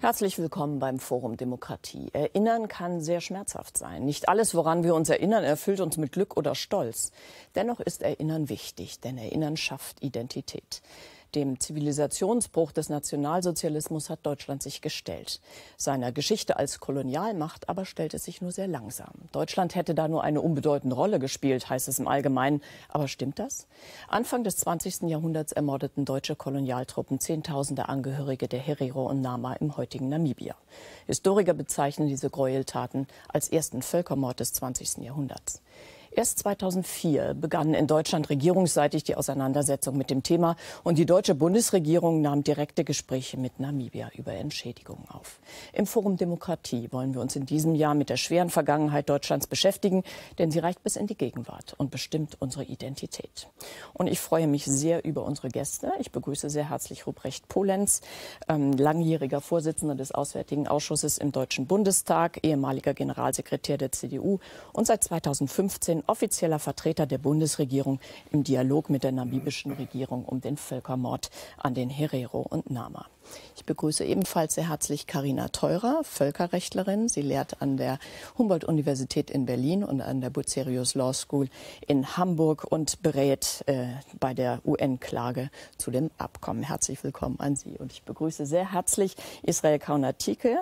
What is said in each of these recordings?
Herzlich willkommen beim Forum Demokratie. Erinnern kann sehr schmerzhaft sein. Nicht alles, woran wir uns erinnern, erfüllt uns mit Glück oder Stolz. Dennoch ist Erinnern wichtig, denn Erinnern schafft Identität. Dem Zivilisationsbruch des Nationalsozialismus hat Deutschland sich gestellt. Seiner Geschichte als Kolonialmacht aber stellt es sich nur sehr langsam. Deutschland hätte da nur eine unbedeutende Rolle gespielt, heißt es im Allgemeinen. Aber stimmt das? Anfang des 20. Jahrhunderts ermordeten deutsche Kolonialtruppen Zehntausende Angehörige der Herero und Nama im heutigen Namibia. Historiker bezeichnen diese Gräueltaten als ersten Völkermord des 20. Jahrhunderts. Erst 2004 begann in Deutschland regierungsseitig die Auseinandersetzung mit dem Thema und die deutsche Bundesregierung nahm direkte Gespräche mit Namibia über Entschädigungen auf. Im Forum Demokratie wollen wir uns in diesem Jahr mit der schweren Vergangenheit Deutschlands beschäftigen, denn sie reicht bis in die Gegenwart und bestimmt unsere Identität. Und ich freue mich sehr über unsere Gäste. Ich begrüße sehr herzlich Ruprecht Polenz, langjähriger Vorsitzender des Auswärtigen Ausschusses im Deutschen Bundestag, ehemaliger Generalsekretär der CDU und seit 2015 offizieller Vertreter der Bundesregierung im Dialog mit der namibischen Regierung um den Völkermord an den Herero und Nama. Ich begrüße ebenfalls sehr herzlich Carina Theurer, Völkerrechtlerin. Sie lehrt an der Humboldt-Universität in Berlin und an der Bucerius Law School in Hamburg und berät bei der UN-Klage zu dem Abkommen. Herzlich willkommen an Sie. Und ich begrüße sehr herzlich Israel Kaunatike.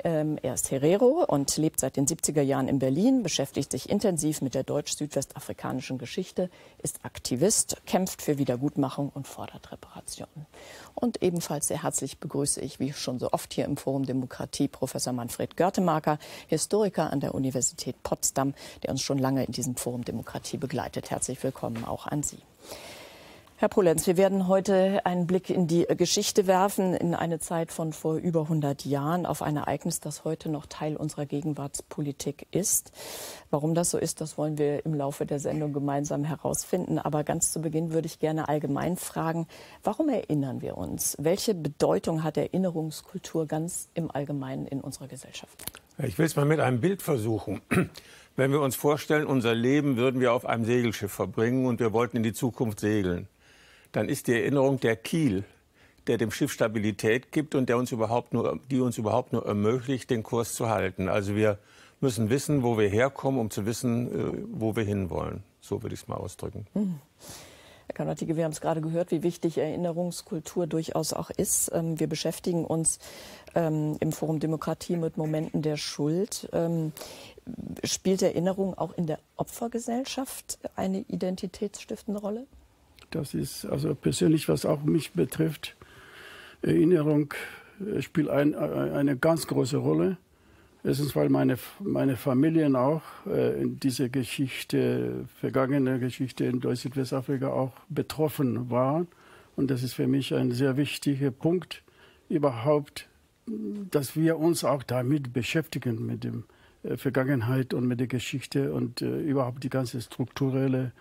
Er ist Herero und lebt seit den 70er Jahren in Berlin, beschäftigt sich intensiv mit der deutsch-südwestafrikanischen Geschichte, ist Aktivist, kämpft für Wiedergutmachung und fordert Reparationen. Und ebenfalls sehr herzlich begrüße ich, wie schon so oft hier im Forum Demokratie, Professor Manfred Görtemaker, Historiker an der Universität Potsdam, der uns schon lange in diesem Forum Demokratie begleitet. Herzlich willkommen auch an Sie. Herr Polenz, wir werden heute einen Blick in die Geschichte werfen, in eine Zeit von vor über 100 Jahren, auf ein Ereignis, das heute noch Teil unserer Gegenwartspolitik ist. Warum das so ist, das wollen wir im Laufe der Sendung gemeinsam herausfinden. Aber ganz zu Beginn würde ich gerne allgemein fragen, warum erinnern wir uns? Welche Bedeutung hat Erinnerungskultur ganz im Allgemeinen in unserer Gesellschaft? Ich will es mal mit einem Bild versuchen. Wenn wir uns vorstellen, unser Leben würden wir auf einem Segelschiff verbringen und wir wollten in die Zukunft segeln, dann ist die Erinnerung der Kiel, der dem Schiff Stabilität gibt und die uns überhaupt nur ermöglicht, den Kurs zu halten. Also wir müssen wissen, wo wir herkommen, um zu wissen, wo wir hinwollen. So würde ich es mal ausdrücken. Herr Kaunatike, wir haben es gerade gehört, wie wichtig Erinnerungskultur durchaus auch ist. Wir beschäftigen uns im Forum Demokratie mit Momenten der Schuld. Spielt Erinnerung auch in der Opfergesellschaft eine identitätsstiftende Rolle? Das ist also persönlich, was auch mich betrifft. Erinnerung spielt eine ganz große Rolle. Erstens, weil meine Familien auch in dieser Geschichte, vergangene Geschichte in Südwestafrika auch betroffen waren. Und das ist für mich ein sehr wichtiger Punkt überhaupt, dass wir uns auch damit beschäftigen, mit der Vergangenheit und mit der Geschichte und überhaupt die ganze strukturelle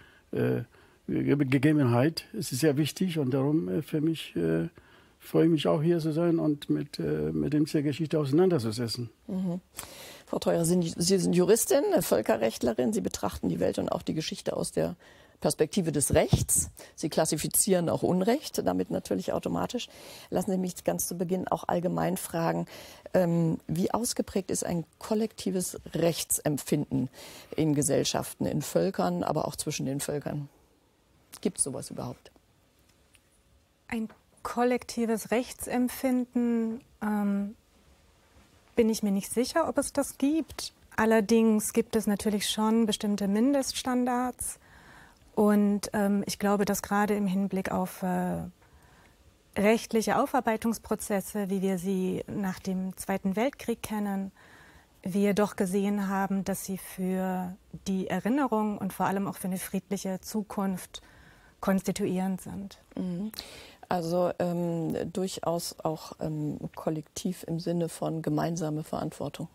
Gegebenheit. Es ist sehr wichtig und darum für mich freue ich mich auch hier zu sein und mit der Geschichte auseinanderzusetzen. Frau Theurer, Sie sind Juristin, Völkerrechtlerin. Sie betrachten die Welt und auch die Geschichte aus der Perspektive des Rechts. Sie klassifizieren auch Unrecht, damit natürlich automatisch. Lassen Sie mich ganz zu Beginn auch allgemein fragen, wie ausgeprägt ist ein kollektives Rechtsempfinden in Gesellschaften, in Völkern, aber auch zwischen den Völkern? Gibt es sowas überhaupt? Ein kollektives Rechtsempfinden bin ich mir nicht sicher, ob es das gibt. Allerdings gibt es natürlich schon bestimmte Mindeststandards. Und ich glaube, dass gerade im Hinblick auf rechtliche Aufarbeitungsprozesse, wie wir sie nach dem Zweiten Weltkrieg kennen, wir doch gesehen haben, dass sie für die Erinnerung und vor allem auch für eine friedliche Zukunft konstituierend sind. Also durchaus auch kollektiv im Sinne von gemeinsame Verantwortung.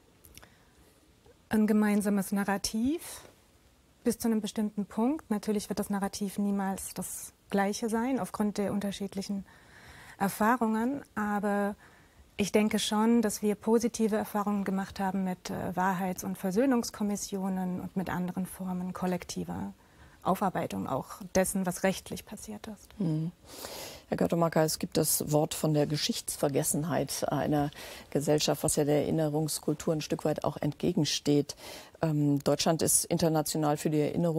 Ein gemeinsames Narrativ bis zu einem bestimmten Punkt. Natürlich wird das Narrativ niemals das gleiche sein, aufgrund der unterschiedlichen Erfahrungen. Aber ich denke schon, dass wir positive Erfahrungen gemacht haben mit Wahrheits- und Versöhnungskommissionen und mit anderen Formen kollektiver Aufarbeitung auch dessen, was rechtlich passiert ist. Herr Görtemacker, es gibt das Wort von der Geschichtsvergessenheit einer Gesellschaft, was ja der Erinnerungskultur ein Stück weit auch entgegensteht. Deutschland ist international für die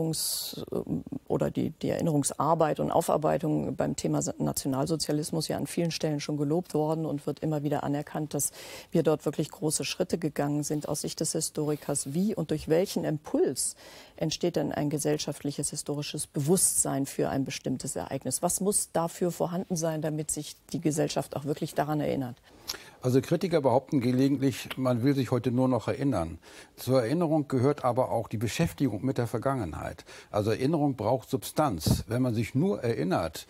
die Erinnerungsarbeit und Aufarbeitung beim Thema Nationalsozialismus ja an vielen Stellen schon gelobt worden und wird immer wieder anerkannt, dass wir dort wirklich große Schritte gegangen sind. Aus Sicht des Historikers, wie und durch welchen Impuls entsteht denn ein gesellschaftliches historisches Bewusstsein für ein bestimmtes Ereignis? Was muss dafür vorhanden sein, damit sich die Gesellschaft auch wirklich daran erinnert? Also Kritiker behaupten gelegentlich, man will sich heute nur noch erinnern. Zur Erinnerung gehört aber auch die Beschäftigung mit der Vergangenheit. Also Erinnerung braucht Substanz. Wenn man sich nur erinnert,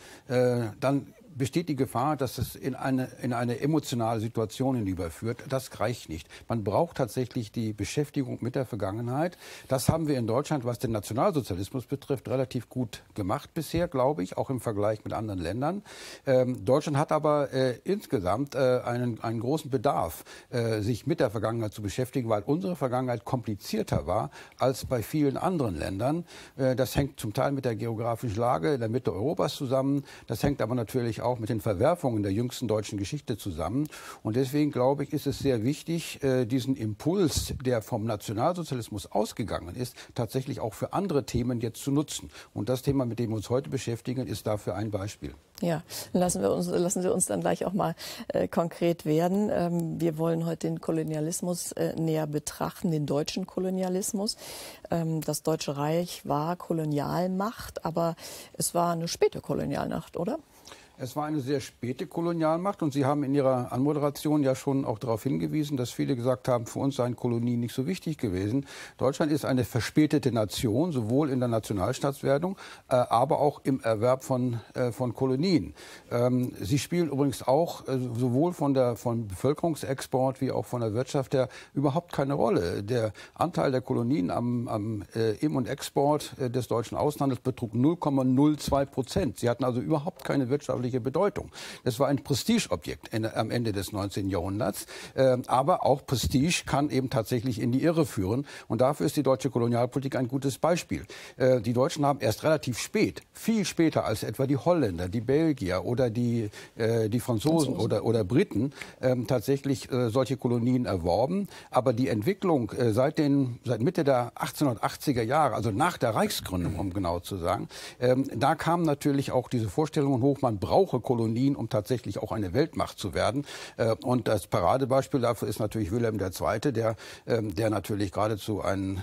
dann besteht die Gefahr, dass es in eine emotionale Situation hinüberführt. Das reicht nicht. Man braucht tatsächlich die Beschäftigung mit der Vergangenheit. Das haben wir in Deutschland, was den Nationalsozialismus betrifft, relativ gut gemacht bisher, glaube ich, auch im Vergleich mit anderen Ländern. Deutschland hat aber insgesamt einen großen Bedarf, sich mit der Vergangenheit zu beschäftigen, weil unsere Vergangenheit komplizierter war als bei vielen anderen Ländern. Das hängt zum Teil mit der geografischen Lage in der Mitte Europas zusammen. Das hängt aber natürlich auch mit den Verwerfungen der jüngsten deutschen Geschichte zusammen. Und deswegen, glaube ich, ist es sehr wichtig, diesen Impuls, der vom Nationalsozialismus ausgegangen ist, tatsächlich auch für andere Themen jetzt zu nutzen. Und das Thema, mit dem wir uns heute beschäftigen, ist dafür ein Beispiel. Ja, lassen Sie uns dann gleich auch mal konkret werden. Wir wollen heute den Kolonialismus näher betrachten, den deutschen Kolonialismus. Das Deutsche Reich war Kolonialmacht, aber es war eine späte Kolonialmacht, oder? Es war eine sehr späte Kolonialmacht und Sie haben in Ihrer Anmoderation ja schon auch darauf hingewiesen, dass viele gesagt haben, für uns seien Kolonien nicht so wichtig gewesen. Deutschland ist eine verspätete Nation, sowohl in der Nationalstaatswerdung, aber auch im Erwerb von Kolonien. Sie spielen übrigens auch sowohl vom Bevölkerungsexport wie auch von der Wirtschaft her überhaupt keine Rolle. Der Anteil der Kolonien am Im- und Export des deutschen Außenhandels betrug 0,02%. Sie hatten also überhaupt keine wirtschaftliche Bedeutung. Das war ein Prestigeobjekt am Ende des 19. Jahrhunderts. Aber auch Prestige kann eben tatsächlich in die Irre führen. Und dafür ist die deutsche Kolonialpolitik ein gutes Beispiel. Die Deutschen haben erst relativ spät, viel später als etwa die Holländer, die Belgier oder die Franzosen oder Briten tatsächlich solche Kolonien erworben. Aber die Entwicklung seit Mitte der 1880er Jahre, also nach der Reichsgründung, um genau zu sagen, da kamen natürlich auch diese Vorstellungen hoch, man brauche Kolonien, um tatsächlich auch eine Weltmacht zu werden. Und das Paradebeispiel dafür ist natürlich Wilhelm II., der natürlich geradezu ein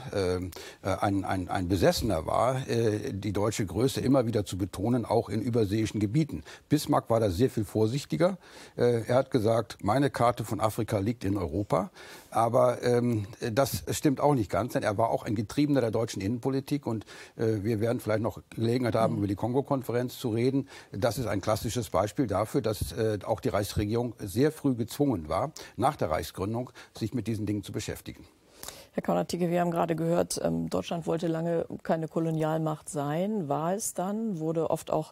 Besessener war, die deutsche Größe immer wieder zu betonen, auch in überseeischen Gebieten. Bismarck war da sehr viel vorsichtiger. Er hat gesagt, meine Karte von Afrika liegt in Europa. Aber das stimmt auch nicht ganz, denn er war auch ein Getriebener der deutschen Innenpolitik. Und wir werden vielleicht noch Gelegenheit haben, über die Kongo-Konferenz zu reden. Das ist ein klassisches Beispiel dafür, dass auch die Reichsregierung sehr früh gezwungen war, nach der Reichsgründung, sich mit diesen Dingen zu beschäftigen. Herr Konrad-Tieke, wir haben gerade gehört, Deutschland wollte lange keine Kolonialmacht sein, war es dann, wurde oft auch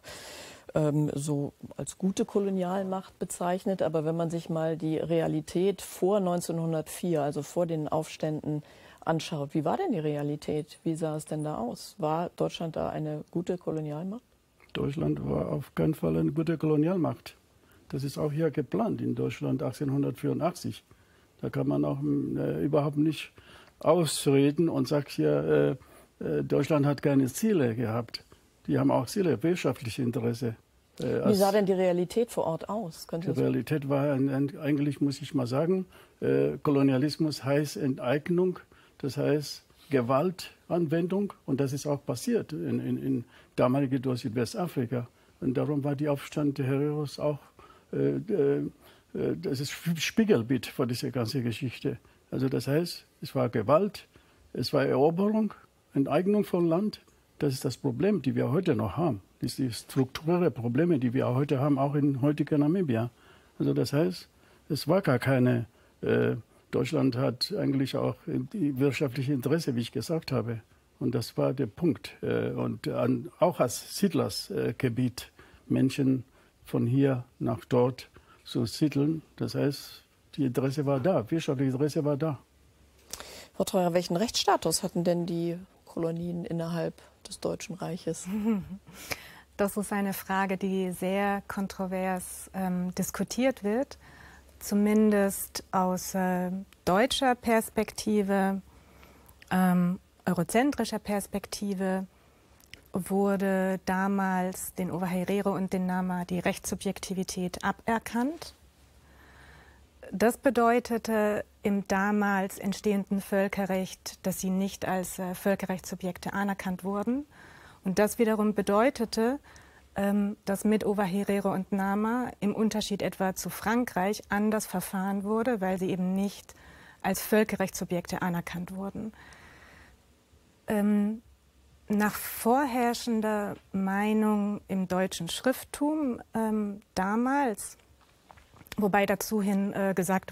so als gute Kolonialmacht bezeichnet. Aber wenn man sich mal die Realität vor 1904, also vor den Aufständen, anschaut, wie war denn die Realität? Wie sah es denn da aus? War Deutschland da eine gute Kolonialmacht? Deutschland war auf keinen Fall eine gute Kolonialmacht. Das ist auch hier geplant in Deutschland 1884. Da kann man auch überhaupt nicht ausreden und sagt hier, Deutschland hat keine Ziele gehabt. Die haben auch Ziele, wirtschaftliche Interesse. Wie sah denn die Realität vor Ort aus? Die Realität war eigentlich, muss ich mal sagen, Kolonialismus heißt Enteignung, das heißt Gewaltanwendung. Und das ist auch passiert in damaligen Südwestafrika. Und darum war die Aufstand der Hereros auch das ist Spiegelbild für diese ganze Geschichte. Also das heißt, es war Gewalt, es war Eroberung, Enteignung von Land. Das ist das Problem, die wir heute noch haben. Das sind die strukturellen Probleme, die wir heute haben, auch in heutigen Namibia. Also das heißt, es war gar keine, Deutschland hat eigentlich auch die wirtschaftliche Interesse, wie ich gesagt habe. Und das war der Punkt. Und auch als Siedlersgebiet, Menschen von hier nach dort zu siedeln. Das heißt, die Interesse war da, wirtschaftliche Interesse war da. Frau Theurer, welchen Rechtsstatus hatten denn die Kolonien innerhalb des Deutschen Reiches? Das ist eine Frage, die sehr kontrovers diskutiert wird. Zumindest aus deutscher Perspektive, eurozentrischer Perspektive, wurde damals den Ovaherero und den Nama die Rechtssubjektivität aberkannt. Das bedeutete im damals entstehenden Völkerrecht, dass sie nicht als Völkerrechtssubjekte anerkannt wurden. Und das wiederum bedeutete, dass mit Ovaherero und Nama im Unterschied etwa zu Frankreich anders verfahren wurde, weil sie eben nicht als Völkerrechtssubjekte anerkannt wurden. Nach vorherrschender Meinung im deutschen Schrifttum damals, wobei dazu gesagt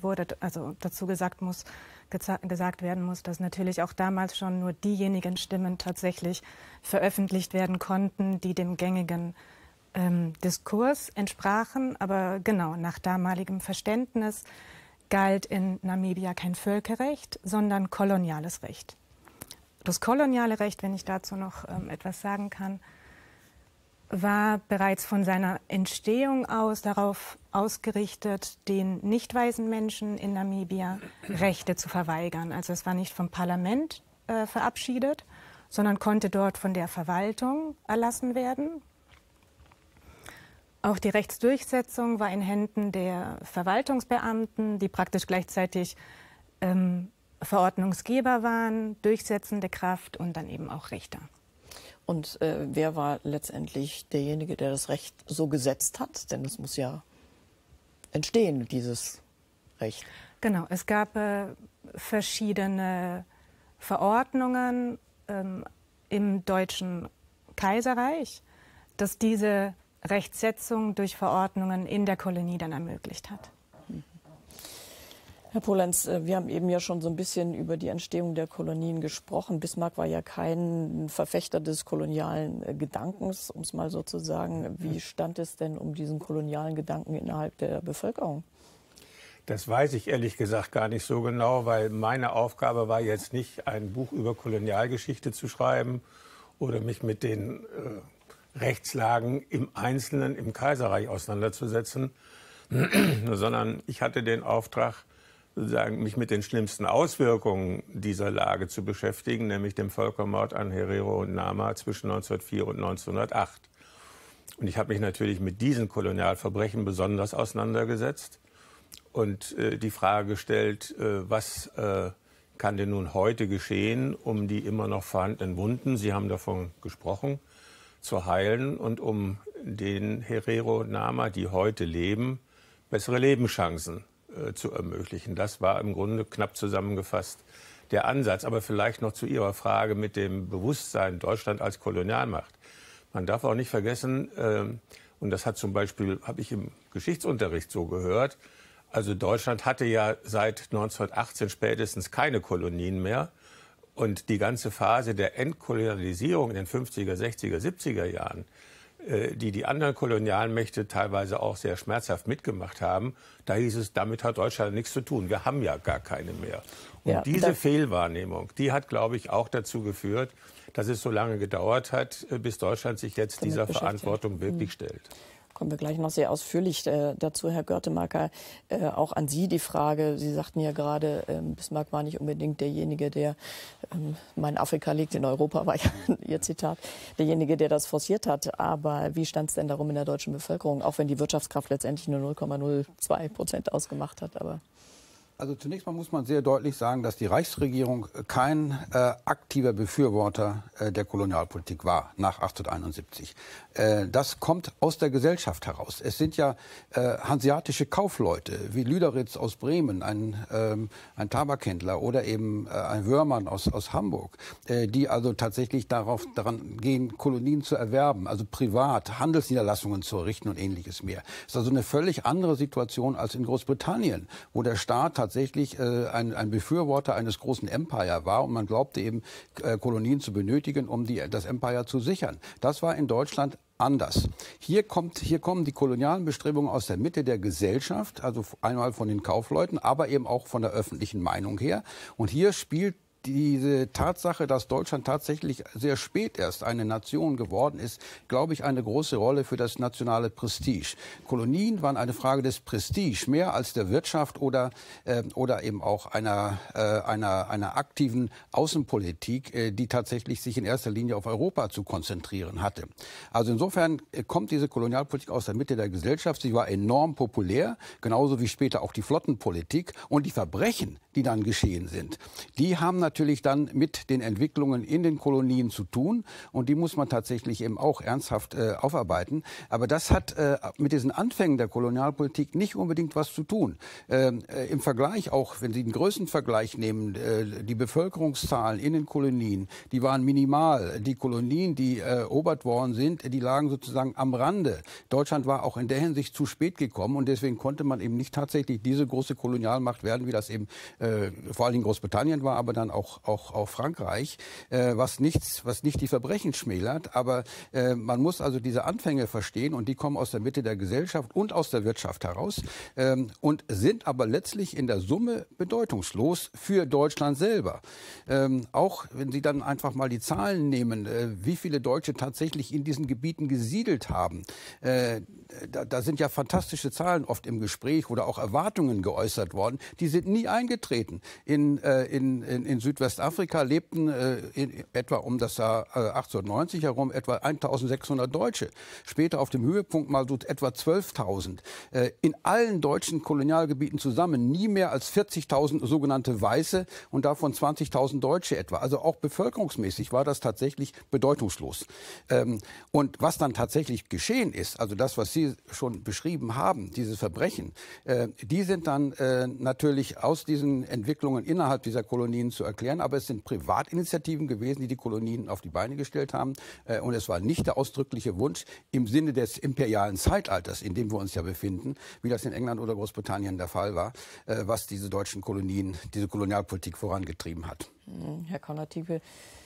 werden muss, dass natürlich auch damals schon nur diejenigen Stimmen tatsächlich veröffentlicht werden konnten, die dem gängigen Diskurs entsprachen. Aber genau, nach damaligem Verständnis galt in Namibia kein Völkerrecht, sondern koloniales Recht. Das koloniale Recht, wenn ich dazu noch etwas sagen kann, war bereits von seiner Entstehung aus darauf ausgerichtet, den nicht weißen Menschen in Namibia Rechte zu verweigern. Also es war nicht vom Parlament verabschiedet, sondern konnte dort von der Verwaltung erlassen werden. Auch die Rechtsdurchsetzung war in Händen der Verwaltungsbeamten, die praktisch gleichzeitig Verordnungsgeber waren, durchsetzende Kraft und dann eben auch Richter. Und wer war letztendlich derjenige, der das Recht so gesetzt hat? Denn es muss ja entstehen, dieses Recht. Genau, es gab verschiedene Verordnungen im Deutschen Kaiserreich, das diese Rechtsetzung durch Verordnungen in der Kolonie dann ermöglicht hat. Herr Polenz, wir haben eben ja schon so ein bisschen über die Entstehung der Kolonien gesprochen. Bismarck war ja kein Verfechter des kolonialen Gedankens, um es mal so zu sagen. Wie stand es denn um diesen kolonialen Gedanken innerhalb der Bevölkerung? Das weiß ich ehrlich gesagt gar nicht so genau, weil meine Aufgabe war jetzt nicht, ein Buch über Kolonialgeschichte zu schreiben oder mich mit den Rechtslagen im Einzelnen im Kaiserreich auseinanderzusetzen, sondern ich hatte den Auftrag, sozusagen, mich mit den schlimmsten Auswirkungen dieser Lage zu beschäftigen, nämlich dem Völkermord an Herero und Nama zwischen 1904 und 1908. Und ich habe mich natürlich mit diesen Kolonialverbrechen besonders auseinandergesetzt und die Frage gestellt, was kann denn nun heute geschehen, um die immer noch vorhandenen Wunden, Sie haben davon gesprochen, zu heilen und um den Herero und Nama, die heute leben, bessere Lebenschancen zu ermöglichen. Das war im Grunde knapp zusammengefasst der Ansatz. Aber vielleicht noch zu Ihrer Frage mit dem Bewusstsein Deutschland als Kolonialmacht. Man darf auch nicht vergessen, und das hat zum Beispiel, habe ich im Geschichtsunterricht so gehört, also Deutschland hatte ja seit 1918 spätestens keine Kolonien mehr. Und die ganze Phase der Entkolonialisierung in den 50er, 60er, 70er Jahren, die anderen Kolonialmächte teilweise auch sehr schmerzhaft mitgemacht haben, da hieß es, damit hat Deutschland nichts zu tun. Wir haben ja gar keine mehr. Und ja, diese Fehlwahrnehmung, die hat, glaube ich, auch dazu geführt, dass es so lange gedauert hat, bis Deutschland sich jetzt dieser Verantwortung wirklich stellt. Kommen wir gleich noch sehr ausführlich dazu, Herr Görtemacker. Auch an Sie die Frage, Sie sagten ja gerade, Bismarck war nicht unbedingt derjenige, der, mein Afrika liegt in Europa, war ja Ihr Zitat, derjenige, der das forciert hat. Aber wie stand es denn darum in der deutschen Bevölkerung, auch wenn die Wirtschaftskraft letztendlich nur 0,02% ausgemacht hat? Aber also zunächst mal muss man sehr deutlich sagen, dass die Reichsregierung kein aktiver Befürworter der Kolonialpolitik war nach 1871. Das kommt aus der Gesellschaft heraus. Es sind ja hanseatische Kaufleute wie Lüderitz aus Bremen, ein Tabakhändler oder eben ein Wörmann aus Hamburg, die also tatsächlich daran gehen, Kolonien zu erwerben, also privat Handelsniederlassungen zu errichten und Ähnliches mehr. Das ist also eine völlig andere Situation als in Großbritannien, wo der Staat tatsächlich ein Befürworter eines großen Empire war und man glaubte eben, Kolonien zu benötigen, um das Empire zu sichern. Das war in Deutschland anders. Hier kommen die kolonialen Bestrebungen aus der Mitte der Gesellschaft, also einmal von den Kaufleuten, aber eben auch von der öffentlichen Meinung her. Und hier spielt diese Tatsache, dass Deutschland tatsächlich sehr spät erst eine Nation geworden ist, glaube ich, eine große Rolle für das nationale Prestige. Kolonien waren eine Frage des Prestige, mehr als der Wirtschaft oder eben auch einer aktiven Außenpolitik, die tatsächlich sich in erster Linie auf Europa zu konzentrieren hatte. Also insofern kommt diese Kolonialpolitik aus der Mitte der Gesellschaft. Sie war enorm populär, genauso wie später auch die Flottenpolitik. Und die Verbrechen, die dann geschehen sind, die haben natürlich dann mit den Entwicklungen in den Kolonien zu tun. Und die muss man tatsächlich eben auch ernsthaft aufarbeiten. Aber das hat mit diesen Anfängen der Kolonialpolitik nicht unbedingt was zu tun. Im Vergleich auch, wenn Sie den Größenvergleich nehmen, die Bevölkerungszahlen in den Kolonien, die waren minimal. Die Kolonien, die erobert worden sind, die lagen sozusagen am Rande. Deutschland war auch in der Hinsicht zu spät gekommen und deswegen konnte man eben nicht tatsächlich diese große Kolonialmacht werden, wie das eben vor allen Dingen Großbritannien war, aber dann auch Frankreich, was nicht die Verbrechen schmälert. Aber man muss also diese Anfänge verstehen und die kommen aus der Mitte der Gesellschaft und aus der Wirtschaft heraus und sind aber letztlich in der Summe bedeutungslos für Deutschland selber. Auch wenn Sie dann einfach mal die Zahlen nehmen, wie viele Deutsche tatsächlich in diesen Gebieten gesiedelt haben. Da sind ja fantastische Zahlen oft im Gespräch oder auch Erwartungen geäußert worden. Die sind nie eingetreten. In Südwestafrika lebten etwa um das Jahr 1890 herum etwa 1.600 Deutsche. Später auf dem Höhepunkt mal so etwa 12.000. In allen deutschen Kolonialgebieten zusammen nie mehr als 40.000 sogenannte Weiße und davon 20.000 Deutsche etwa. Also auch bevölkerungsmäßig war das tatsächlich bedeutungslos. Und was dann tatsächlich geschehen ist, also das, was Sie schon beschrieben haben, diese Verbrechen, die sind dann natürlich aus diesen Entwicklungen innerhalb dieser Kolonien zu erklären. Aber es sind Privatinitiativen gewesen, die die Kolonien auf die Beine gestellt haben. Und es war nicht der ausdrückliche Wunsch im Sinne des imperialen Zeitalters, in dem wir uns ja befinden, wie das in England oder Großbritannien der Fall war, was diese deutschen Kolonien, diese Kolonialpolitik vorangetrieben hat. Herr Konrad-Thiepel,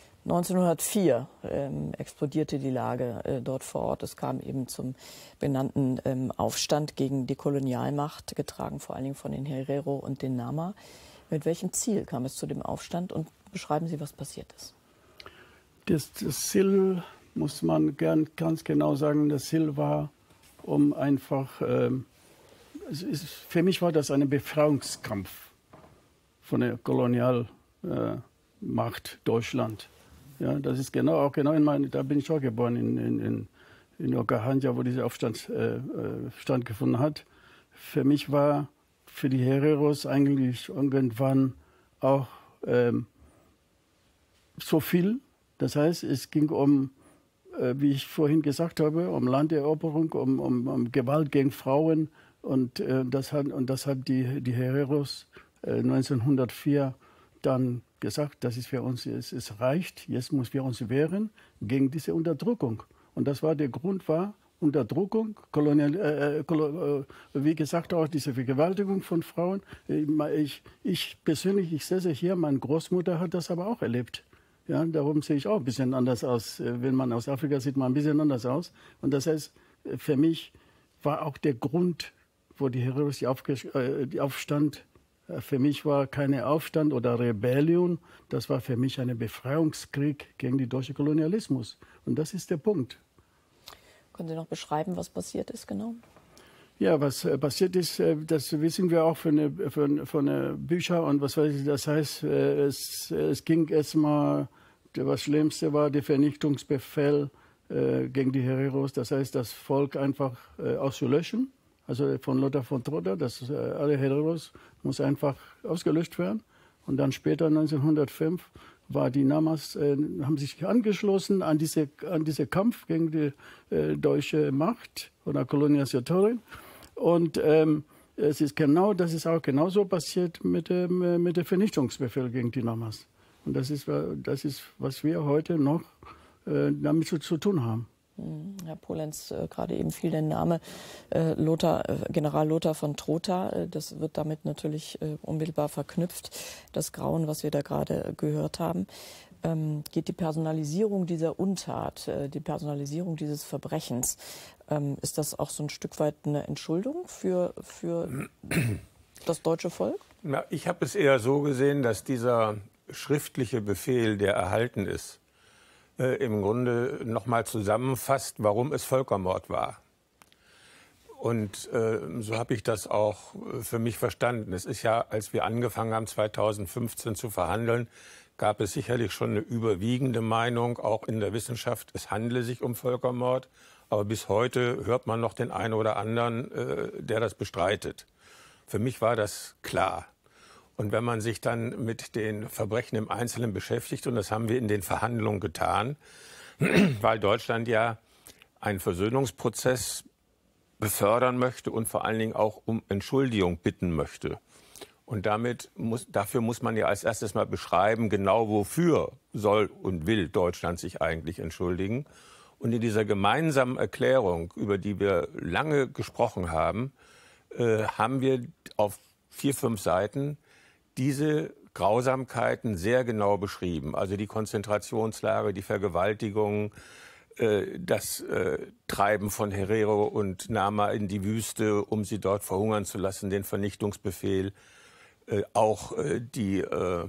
1904 explodierte die Lage dort vor Ort. Es kam eben zum benannten Aufstand gegen die Kolonialmacht, getragen vor allen Dingen von den Herero und den Nama. Mit welchem Ziel kam es zu dem Aufstand und beschreiben Sie, was passiert ist? Das Ziel, muss man ganz genau sagen, das Ziel war, um einfach, für mich war das ein Befreiungskampf von der Kolonialmacht Deutschland. Ja, das ist genau da bin ich auch geboren, in Okahanja, wo dieser Aufstand stattgefunden hat. Für mich war für die Hereros eigentlich irgendwann auch so viel. Das heißt, es ging um, wie ich vorhin gesagt habe, um Landeroberung, um Gewalt gegen Frauen. Und das hat die Hereros 1904 dann gesagt, das ist für uns, es reicht, jetzt müssen wir uns wehren gegen diese Unterdrückung. Und das war der Grund, Unterdrückung, wie gesagt auch diese Vergewaltigung von Frauen. Ich persönlich, ich sehe hier, meine Großmutter hat das aber auch erlebt. Ja, darum sehe ich auch ein bisschen anders aus. Wenn man aus Afrika sieht man ein bisschen anders aus. Und das heißt, für mich war auch der Grund, wo die Hereros die Aufstand, für mich war keine Aufstand oder Rebellion, das war für mich ein Befreiungskrieg gegen den deutschen Kolonialismus. Und das ist der Punkt. Können Sie noch beschreiben, was passiert ist genau? Ja, was passiert ist, das wissen wir auch von den Büchern und was weiß ich. Das heißt, es ging erstmal, was Schlimmste war der Vernichtungsbefehl gegen die Hereros. Das heißt, das Volk einfach auszulöschen. Also von Lothar von Trotha, dass alle Hereros muss einfach ausgelöscht werden. Und dann später 1905 war die Namas haben sich angeschlossen an diese Kampf gegen die deutsche Macht oder Kolonisatorin. Und das ist auch genauso passiert mit dem Vernichtungsbefehl gegen die Namas. Und das ist, was wir heute noch damit zu tun haben. Herr Polenz, gerade eben fiel der Name General Lothar von Trotha. Das wird damit natürlich unmittelbar verknüpft. Das Grauen, was wir da gerade gehört haben. Geht die Personalisierung dieser Untat, die Personalisierung dieses Verbrechens, ist das auch so ein Stück weit eine Entschuldung für das deutsche Volk? Ja, ich habe es eher so gesehen, dass dieser schriftliche Befehl, der erhalten ist, im Grunde noch mal zusammenfasst, warum es Völkermord war. Und so habe ich das auch für mich verstanden. Es ist ja, als wir angefangen haben, 2015 zu verhandeln, gab es sicherlich schon eine überwiegende Meinung, auch in der Wissenschaft, es handle sich um Völkermord. Aber bis heute hört man noch den einen oder anderen, der das bestreitet. Für mich war das klar. Und wenn man sich dann mit den Verbrechen im Einzelnen beschäftigt, und das haben wir in den Verhandlungen getan, weil Deutschland ja einen Versöhnungsprozess befördern möchte und vor allen Dingen auch um Entschuldigung bitten möchte. Und dafür muss man ja als erstes mal beschreiben, genau wofür soll und will Deutschland sich eigentlich entschuldigen. Und in dieser gemeinsamen Erklärung, über die wir lange gesprochen haben, haben wir auf 4, 5 Seiten diese Grausamkeiten sehr genau beschrieben. Also die Konzentrationslager, die Vergewaltigungen, das Treiben von Herero und Nama in die Wüste, um sie dort verhungern zu lassen, den Vernichtungsbefehl, auch die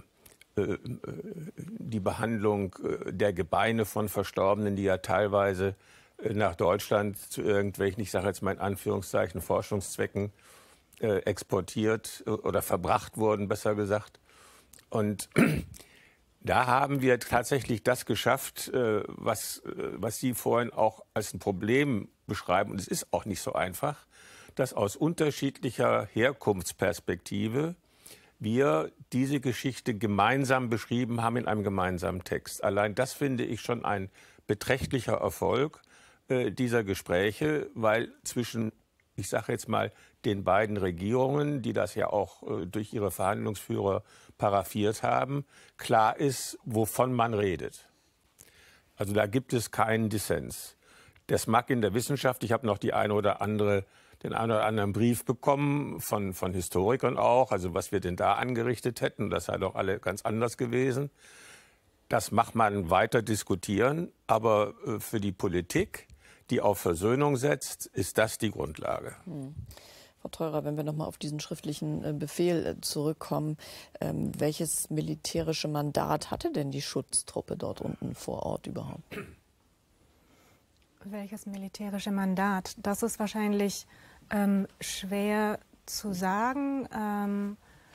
Behandlung der Gebeine von Verstorbenen, die ja teilweise nach Deutschland zu irgendwelchen, ich sage jetzt mal in Anführungszeichen, Forschungszwecken exportiert oder verbracht wurden, besser gesagt. Und da haben wir tatsächlich das geschafft, was Sie vorhin auch als ein Problem beschreiben. Und es ist auch nicht so einfach, dass aus unterschiedlicher Herkunftsperspektive wir diese Geschichte gemeinsam beschrieben haben in einem gemeinsamen Text. Allein das finde ich schon ein beträchtlicher Erfolg dieser Gespräche, weil zwischen, ich sage jetzt mal, den beiden Regierungen, die das ja auch durch ihre Verhandlungsführer paraphiert haben, klar ist, wovon man redet. Also da gibt es keinen Dissens. Das mag in der Wissenschaft, ich habe noch den einen oder anderen Brief bekommen von Historikern auch, also was wir denn da angerichtet hätten, das sei doch alle ganz anders gewesen. Das mag man weiter diskutieren, aber für die Politik, die auf Versöhnung setzt, ist das die Grundlage. Frau Theurer, wenn wir noch mal auf diesen schriftlichen Befehl zurückkommen, welches militärische Mandat hatte denn die Schutztruppe dort unten vor Ort überhaupt? Welches militärische Mandat? Das ist wahrscheinlich schwer zu sagen.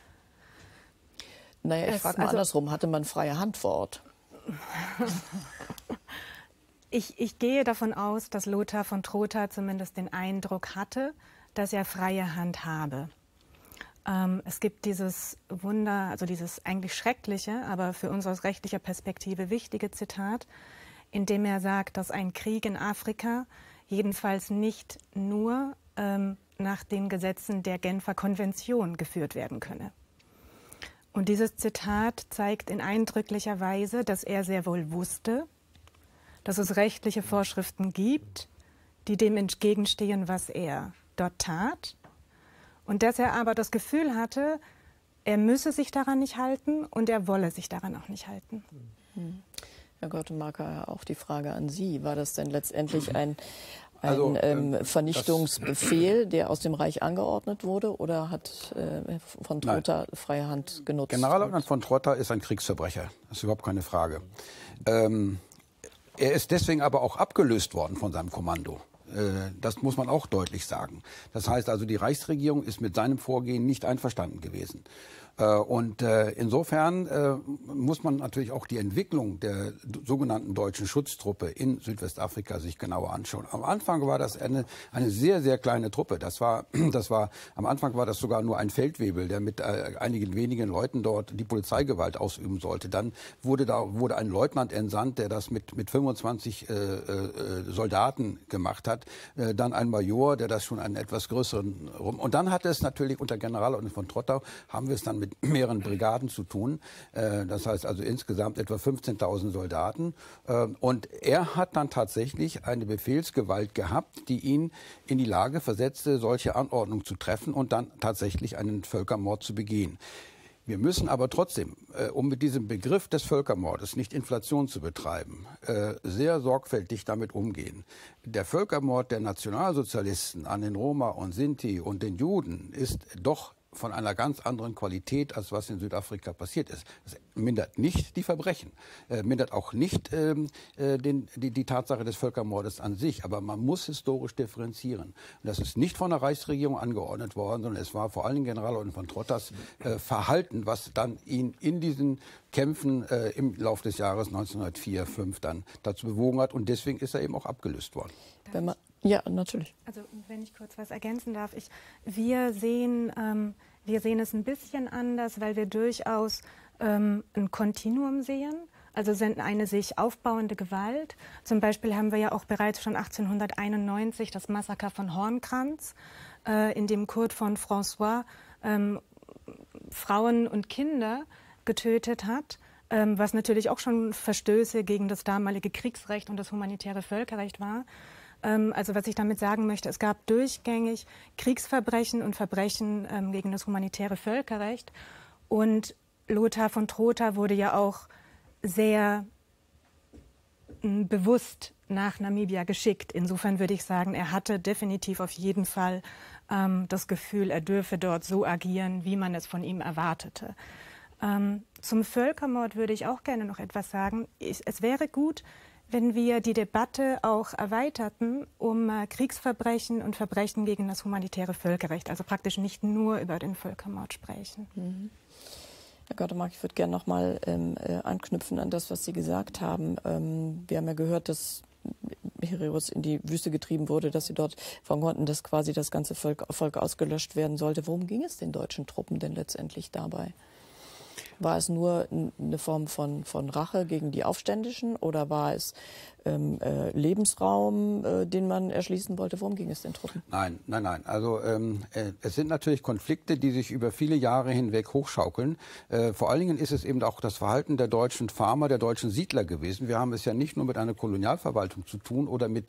Naja, ich frage mal andersrum, hatte man freie Hand vor Ort? Ich gehe davon aus, dass Lothar von Trotha zumindest den Eindruck hatte, dass er freie Hand habe. Es gibt dieses Wunder, also dieses eigentlich schreckliche, aber für uns aus rechtlicher Perspektive wichtige Zitat, in dem er sagt, dass ein Krieg in Afrika jedenfalls nicht nur nach den Gesetzen der Genfer Konvention geführt werden könne. Und dieses Zitat zeigt in eindrücklicher Weise, dass er sehr wohl wusste, dass es rechtliche Vorschriften gibt, die dem entgegenstehen, was er dort tat. Und dass er aber das Gefühl hatte, er müsse sich daran nicht halten und er wolle sich daran auch nicht halten. Herr Gortemarker, auch die Frage an Sie. War das denn letztendlich ein Vernichtungsbefehl, der aus dem Reich angeordnet wurde, oder hat von Trotha freie Hand genutzt? Generalleutnant von Trotha ist ein Kriegsverbrecher. Das ist überhaupt keine Frage. Er ist deswegen aber auch abgelöst worden von seinem Kommando. Das muss man auch deutlich sagen. Das heißt also, die Reichsregierung ist mit seinem Vorgehen nicht einverstanden gewesen. Und insofern muss man natürlich auch die Entwicklung der sogenannten deutschen Schutztruppe in Südwestafrika sich genauer anschauen. Am Anfang war das eine sehr, sehr kleine Truppe. Am Anfang war das sogar nur ein Feldwebel, der mit einigen wenigen Leuten dort die Polizeigewalt ausüben sollte. Dann wurde ein Leutnant entsandt, der das mit 25 Soldaten gemacht hat. Dann ein Major, der das schon einen etwas größeren und dann hat es natürlich unter Generalleutnant von Trotha, haben wir es dann mit mehreren Brigaden zu tun. Das heißt also insgesamt etwa 15.000 Soldaten. Und er hat dann tatsächlich eine Befehlsgewalt gehabt, die ihn in die Lage versetzte, solche Anordnungen zu treffen und dann tatsächlich einen Völkermord zu begehen. Wir müssen aber trotzdem, um mit diesem Begriff des Völkermordes nicht Inflation zu betreiben, sehr sorgfältig damit umgehen. Der Völkermord der Nationalsozialisten an den Roma und Sinti und den Juden ist doch von einer ganz anderen Qualität, als was in Südafrika passiert ist. Das mindert nicht die Verbrechen, mindert auch nicht die Tatsache des Völkermordes an sich. Aber man muss historisch differenzieren. Und das ist nicht von der Reichsregierung angeordnet worden, sondern es war vor allen Dingen Generalleutnant von Trotters Verhalten, was dann ihn in diesen Kämpfen im Laufe des Jahres 1904/05 dann dazu bewogen hat. Und deswegen ist er eben auch abgelöst worden. Ja, natürlich. Also wenn ich kurz was ergänzen darf. Wir sehen es ein bisschen anders, weil wir durchaus ein Kontinuum sehen. Also eine sich aufbauende Gewalt. Zum Beispiel haben wir ja auch bereits schon 1891 das Massaker von Hornkranz, in dem Kurt von François Frauen und Kinder getötet hat, was natürlich auch schon Verstöße gegen das damalige Kriegsrecht und das humanitäre Völkerrecht war. Also was ich damit sagen möchte, es gab durchgängig Kriegsverbrechen und Verbrechen gegen das humanitäre Völkerrecht. Und Lothar von Trotha wurde ja auch sehr bewusst nach Namibia geschickt. Insofern würde ich sagen, er hatte definitiv auf jeden Fall das Gefühl, er dürfe dort so agieren, wie man es von ihm erwartete. Zum Völkermord würde ich auch gerne noch etwas sagen. Es wäre gut, wenn wir die Debatte auch erweiterten um Kriegsverbrechen und Verbrechen gegen das humanitäre Völkerrecht, also praktisch nicht nur über den Völkermord sprechen. Mhm. Herr Gautermark, ich würde gerne noch mal anknüpfen an das, was Sie gesagt haben. Wir haben ja gehört, dass Hereros in die Wüste getrieben wurde, dass sie dort verkonnten, dass quasi das ganze Volk ausgelöscht werden sollte. Worum ging es den deutschen Truppen denn letztendlich dabei? War es nur eine Form von Rache gegen die Aufständischen oder war es Lebensraum, den man erschließen wollte? Worum ging es den Truppen? Nein. Also es sind natürlich Konflikte, die sich über viele Jahre hinweg hochschaukeln. Vor allen Dingen ist es eben auch das Verhalten der deutschen Farmer, der deutschen Siedler gewesen. Wir haben es ja nicht nur mit einer Kolonialverwaltung zu tun oder mit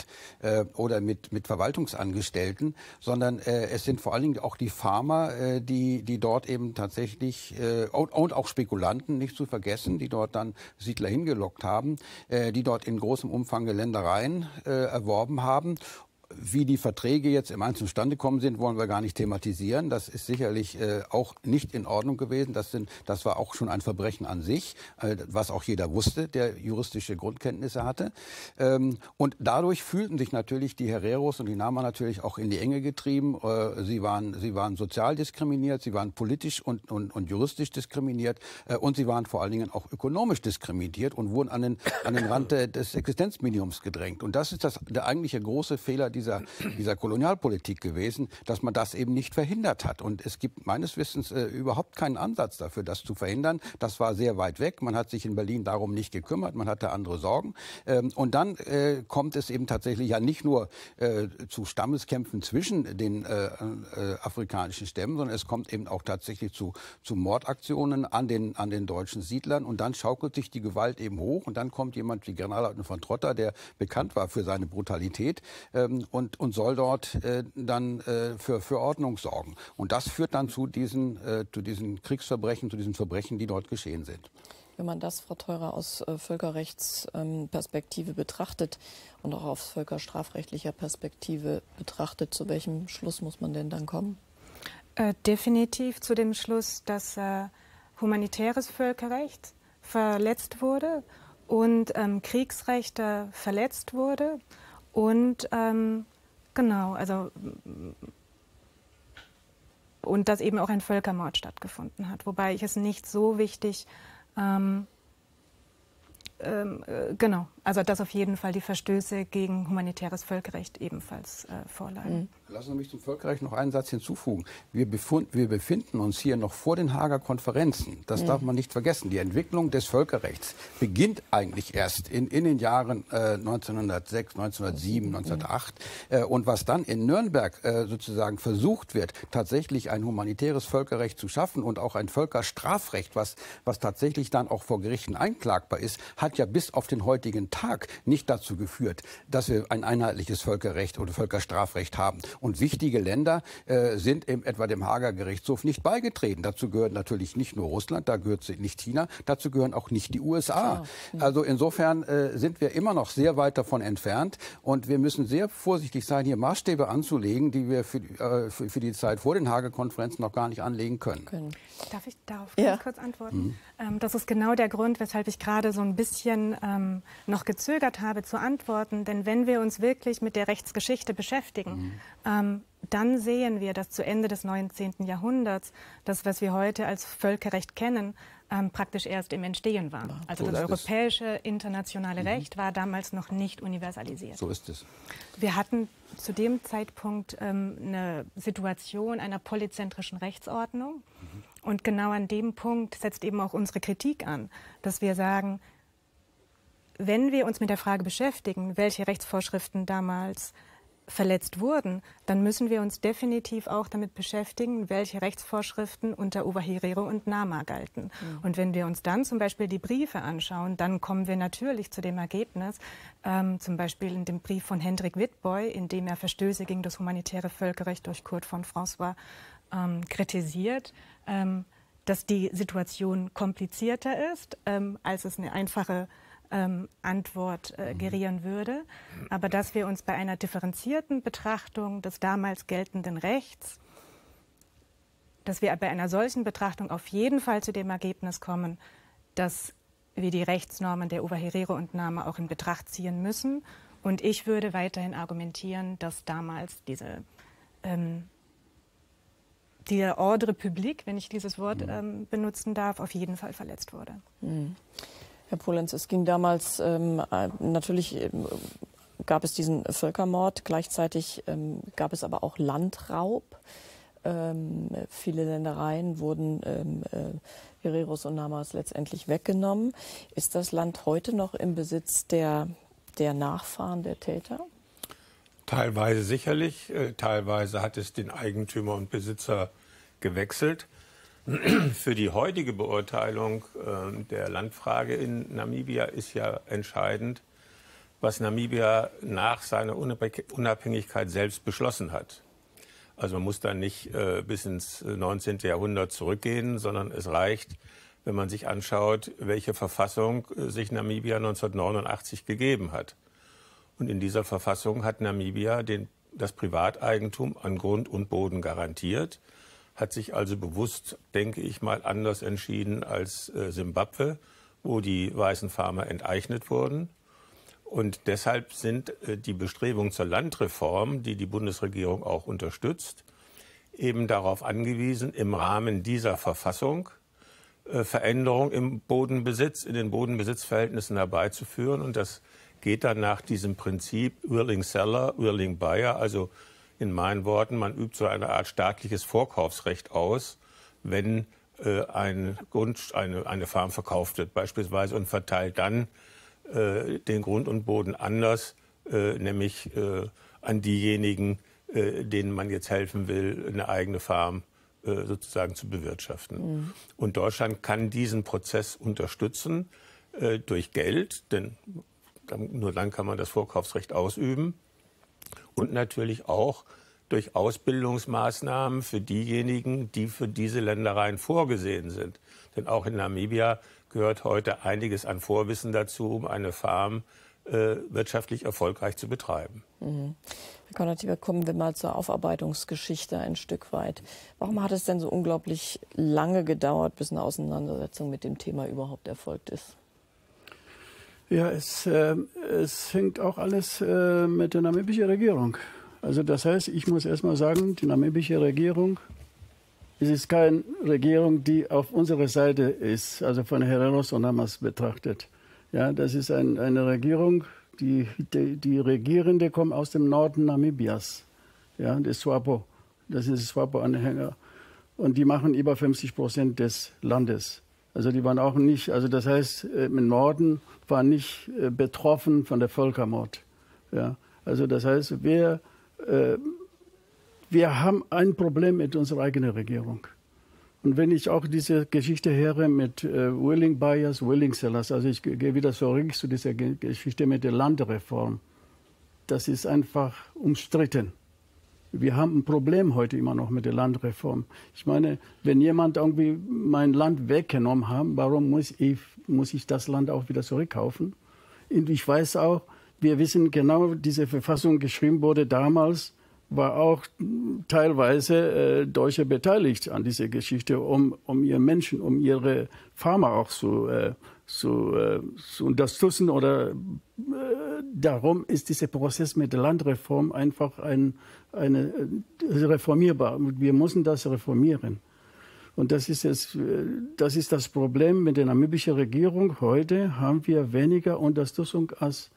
Verwaltungsangestellten, sondern es sind vor allen Dingen auch die Farmer, die dort eben tatsächlich und auch Spekulanten, nicht zu vergessen, die dort dann Siedler hingelockt haben, die dort in großem Umfang Ländereien erworben haben. Wie die Verträge jetzt im Einzelnen zustande gekommen sind, wollen wir gar nicht thematisieren. Das ist sicherlich auch nicht in Ordnung gewesen. Das war auch schon ein Verbrechen an sich, was auch jeder wusste, der juristische Grundkenntnisse hatte. Und dadurch fühlten sich natürlich die Hereros und die Nama natürlich auch in die Enge getrieben. Sie waren sozial diskriminiert, sie waren politisch und juristisch diskriminiert und sie waren vor allen Dingen auch ökonomisch diskriminiert und wurden an den Rand des Existenzminimums gedrängt. Und das ist der eigentliche große Fehler dieser Kolonialpolitik gewesen, dass man das eben nicht verhindert hat. Und es gibt meines Wissens überhaupt keinen Ansatz dafür, das zu verhindern. Das war sehr weit weg. Man hat sich in Berlin darum nicht gekümmert. Man hatte andere Sorgen. Und dann kommt es eben tatsächlich ja nicht nur zu Stammeskämpfen zwischen den afrikanischen Stämmen, sondern es kommt eben auch tatsächlich zu Mordaktionen an den deutschen Siedlern. Und dann schaukelt sich die Gewalt eben hoch. Und dann kommt jemand wie Generalleutnant von Trotter, der bekannt war für seine Brutalität, und soll dort dann für Ordnung sorgen. Und das führt dann zu diesen Kriegsverbrechen, zu diesen Verbrechen, die dort geschehen sind. Wenn man das, Frau Theurer, aus Völkerrechtsperspektive betrachtet und auch aus völkerstrafrechtlicher Perspektive betrachtet, zu welchem Schluss muss man denn dann kommen? Definitiv zu dem Schluss, dass humanitäres Völkerrecht verletzt wurde und Kriegsrechte verletzt wurde. Und und dass eben auch ein Völkermord stattgefunden hat, wobei ich es nicht so wichtig, also dass auf jeden Fall die Verstöße gegen humanitäres Völkerrecht ebenfalls vorlagen. Lassen Sie mich zum Völkerrecht noch einen Satz hinzufügen. Wir befinden uns hier noch vor den Haager Konferenzen. Das darf man nicht vergessen. Die Entwicklung des Völkerrechts beginnt eigentlich erst in den Jahren 1906, 1907, 1908. Und was dann in Nürnberg sozusagen versucht wird, tatsächlich ein humanitäres Völkerrecht zu schaffen und auch ein Völkerstrafrecht, was tatsächlich dann auch vor Gerichten einklagbar ist, hat ja bis auf den heutigen Tag nicht dazu geführt, dass wir ein einheitliches Völkerrecht oder Völkerstrafrecht haben. Und wichtige Länder sind etwa dem Haager Gerichtshof nicht beigetreten. Dazu gehört natürlich nicht nur Russland, da gehört nicht China, dazu gehören auch nicht die USA. Also insofern sind wir immer noch sehr weit davon entfernt. Und wir müssen sehr vorsichtig sein, hier Maßstäbe anzulegen, die wir für die Zeit vor den Haager-Konferenzen noch gar nicht anlegen können. Darf ich darauf ganz kurz antworten? Das ist genau der Grund, weshalb ich gerade so ein bisschen noch gezögert habe zu antworten. Denn wenn wir uns wirklich mit der Rechtsgeschichte beschäftigen, dann sehen wir, dass zu Ende des 19. Jahrhunderts das, was wir heute als Völkerrecht kennen, praktisch erst im Entstehen war. Also das europäische internationale Recht war damals noch nicht universalisiert. So ist es. Wir hatten zu dem Zeitpunkt eine Situation einer polyzentrischen Rechtsordnung. Und genau an dem Punkt setzt eben auch unsere Kritik an, dass wir sagen, wenn wir uns mit der Frage beschäftigen, welche Rechtsvorschriften damals verletzt wurden, dann müssen wir uns definitiv auch damit beschäftigen, welche Rechtsvorschriften unter Uwahiriro und Nama galten. Und wenn wir uns dann zum Beispiel die Briefe anschauen, dann kommen wir natürlich zu dem Ergebnis, zum Beispiel in dem Brief von Hendrik Witbooi, in dem er Verstöße gegen das humanitäre Völkerrecht durch Kurt von François kritisiert, dass die Situation komplizierter ist, als es eine einfache Antwort gerieren würde, aber dass wir uns bei einer differenzierten Betrachtung des damals geltenden Rechts, dass wir bei einer solchen Betrachtung auf jeden Fall zu dem Ergebnis kommen, dass wir die Rechtsnormen der Uwahiriro und Nama auch in Betracht ziehen müssen. Und ich würde weiterhin argumentieren, dass damals diese Ordre publique, wenn ich dieses Wort benutzen darf, auf jeden Fall verletzt wurde. Herr Polenz, es ging damals natürlich gab es diesen Völkermord, gleichzeitig gab es aber auch Landraub. Viele Ländereien wurden Hereros und Namas letztendlich weggenommen. Ist das Land heute noch im Besitz der Nachfahren der Täter? Teilweise sicherlich, teilweise hat es den Eigentümer und Besitzer gewechselt. Für die heutige Beurteilung der Landfrage in Namibia ist ja entscheidend, was Namibia nach seiner Unabhängigkeit selbst beschlossen hat. Also man muss da nicht bis ins 19. Jahrhundert zurückgehen, sondern es reicht, wenn man sich anschaut, welche Verfassung sich Namibia 1989 gegeben hat. Und in dieser Verfassung hat Namibia das Privateigentum an Grund und Boden garantiert, hat sich also bewusst, denke ich mal, anders entschieden als Simbabwe, wo die weißen Farmer enteignet wurden. Und deshalb sind die Bestrebungen zur Landreform, die die Bundesregierung auch unterstützt, eben darauf angewiesen, im Rahmen dieser Verfassung Veränderungen im Bodenbesitz, in den Bodenbesitzverhältnissen herbeizuführen. Und das geht dann nach diesem Prinzip Whirling Seller, Whirling Buyer, also in meinen Worten, man übt so eine Art staatliches Vorkaufsrecht aus, wenn eine Farm verkauft wird beispielsweise und verteilt dann den Grund und Boden anders, nämlich an diejenigen, denen man jetzt helfen will, eine eigene Farm sozusagen zu bewirtschaften. Und Deutschland kann diesen Prozess unterstützen durch Geld, denn nur dann kann man das Vorkaufsrecht ausüben. Und natürlich auch durch Ausbildungsmaßnahmen für diejenigen, die für diese Ländereien vorgesehen sind. Denn auch in Namibia gehört heute einiges an Vorwissen dazu, um eine Farm wirtschaftlich erfolgreich zu betreiben. Herr Konrad, kommen wir mal zur Aufarbeitungsgeschichte ein Stück weit. Warum hat es denn so unglaublich lange gedauert, bis eine Auseinandersetzung mit dem Thema überhaupt erfolgt ist? Ja, es hängt auch alles mit der namibischen Regierung. Also das heißt, ich muss erst mal sagen, die namibische Regierung, es ist keine Regierung, die auf unserer Seite ist, also von Hereros und Namas betrachtet. Ja, das ist eine Regierung, die Regierende kommen aus dem Norden Namibias, ja, des SWAPO. Das ist SWAPO-Anhänger. Und die machen über 50% des Landes. Also die waren auch nicht, also das heißt, im Norden waren nicht betroffen von der Völkermord. Ja, also das heißt, wir haben ein Problem mit unserer eigenen Regierung. Und wenn ich auch diese Geschichte höre mit Willing Buyers, Willing Sellers, also ich gehe wieder zurück zu dieser Geschichte mit der Landreform, das ist einfach umstritten. Wir haben ein Problem heute immer noch mit der Landreform. Ich meine, wenn jemand irgendwie mein Land weggenommen hat, warum muss ich das Land auch wieder zurückkaufen? Und ich weiß auch, wir wissen genau, diese Verfassung geschrieben wurde damals, war auch teilweise Deutsche beteiligt an dieser Geschichte, um ihre Menschen, um ihre Farmer auch zu unterstützen. Oder darum ist dieser Prozess mit der Landreform einfach eine reformierbar. Wir müssen das reformieren. Und das ist das Problem mit der namibischen Regierung. Heute haben wir weniger Unterstützung als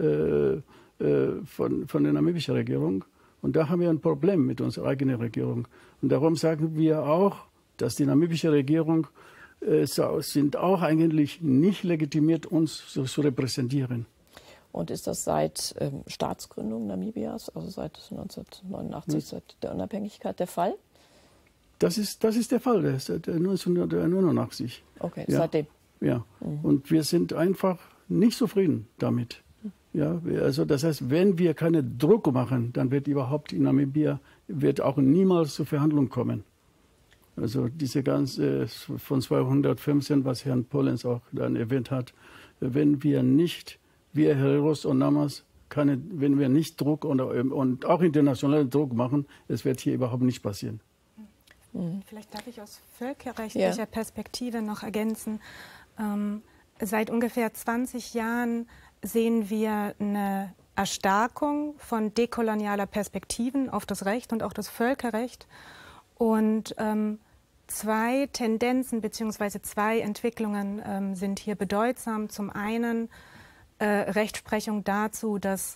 von der namibischen Regierung. Und da haben wir ein Problem mit unserer eigenen Regierung. Und darum sagen wir auch, dass die namibische Regierung sind auch eigentlich nicht legitimiert, uns zu repräsentieren. Und ist das seit Staatsgründung Namibias, also seit 1989, seit der Unabhängigkeit, der Fall? Das ist der Fall, seit 1989. Okay, ja, seitdem. Ja, und wir sind einfach nicht zufrieden damit. Ja, also das heißt, wenn wir keinen Druck machen, dann wird überhaupt in Namibia auch niemals zur Verhandlung kommen. Also diese ganze von 215, was Herrn Pollens auch dann erwähnt hat, wenn wir nicht, wir Hereros und Namas, wenn wir nicht Druck und auch internationalen Druck machen, es wird hier überhaupt nicht passieren. Vielleicht darf ich aus völkerrechtlicher Perspektive noch ergänzen. Seit ungefähr 20 Jahren sehen wir eine Erstarkung von dekolonialer Perspektiven auf das Recht und auch das Völkerrecht. Und zwei Tendenzen bzw. zwei Entwicklungen sind hier bedeutsam. Zum einen Rechtsprechung dazu, dass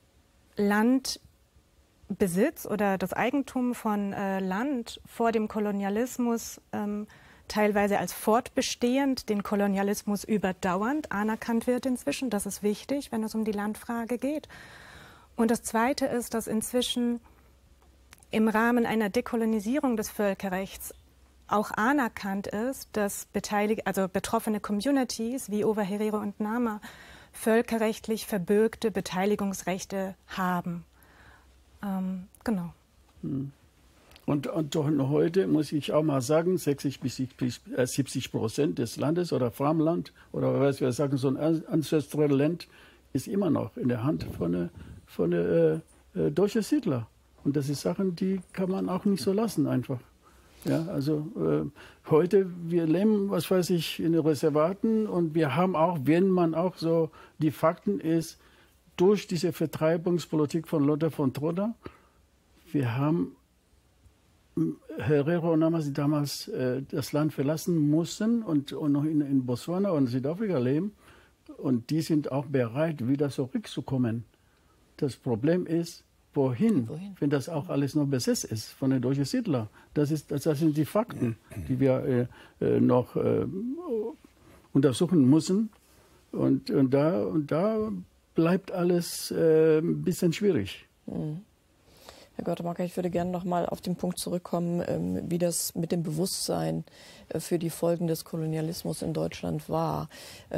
Landbesitz oder das Eigentum von Land vor dem Kolonialismus teilweise als fortbestehend, den Kolonialismus überdauernd anerkannt wird inzwischen. Das ist wichtig, wenn es um die Landfrage geht. Und das Zweite ist, dass inzwischen im Rahmen einer Dekolonisierung des Völkerrechts auch anerkannt ist, dass betroffene Communities wie Ovaherero und Nama völkerrechtlich verbürgte Beteiligungsrechte haben. Genau. Und heute muss ich auch mal sagen, 60-70% des Landes oder Farmland oder was wir sagen, so ein Ancestral Land ist immer noch in der Hand von deutschen Siedlern. Und das sind Sachen, die kann man auch nicht so lassen einfach. Ja, also heute, wir leben, was weiß ich, in den Reservaten und wir haben auch, wenn man auch so die Fakten ist, durch diese Vertreibungspolitik von Lothar von Trotha, wir haben Herero und Namas, die damals das Land verlassen mussten und noch in Botswana und Südafrika leben. Und die sind auch bereit, wieder zurückzukommen. Das Problem ist, wohin? Wenn das auch alles noch besetzt ist von den deutschen Siedlern. Das sind die Fakten, die wir noch untersuchen müssen. Und da bleibt alles ein bisschen schwierig. Herr Görtemacker, ich würde gerne noch mal auf den Punkt zurückkommen, wie das mit dem Bewusstsein für die Folgen des Kolonialismus in Deutschland war.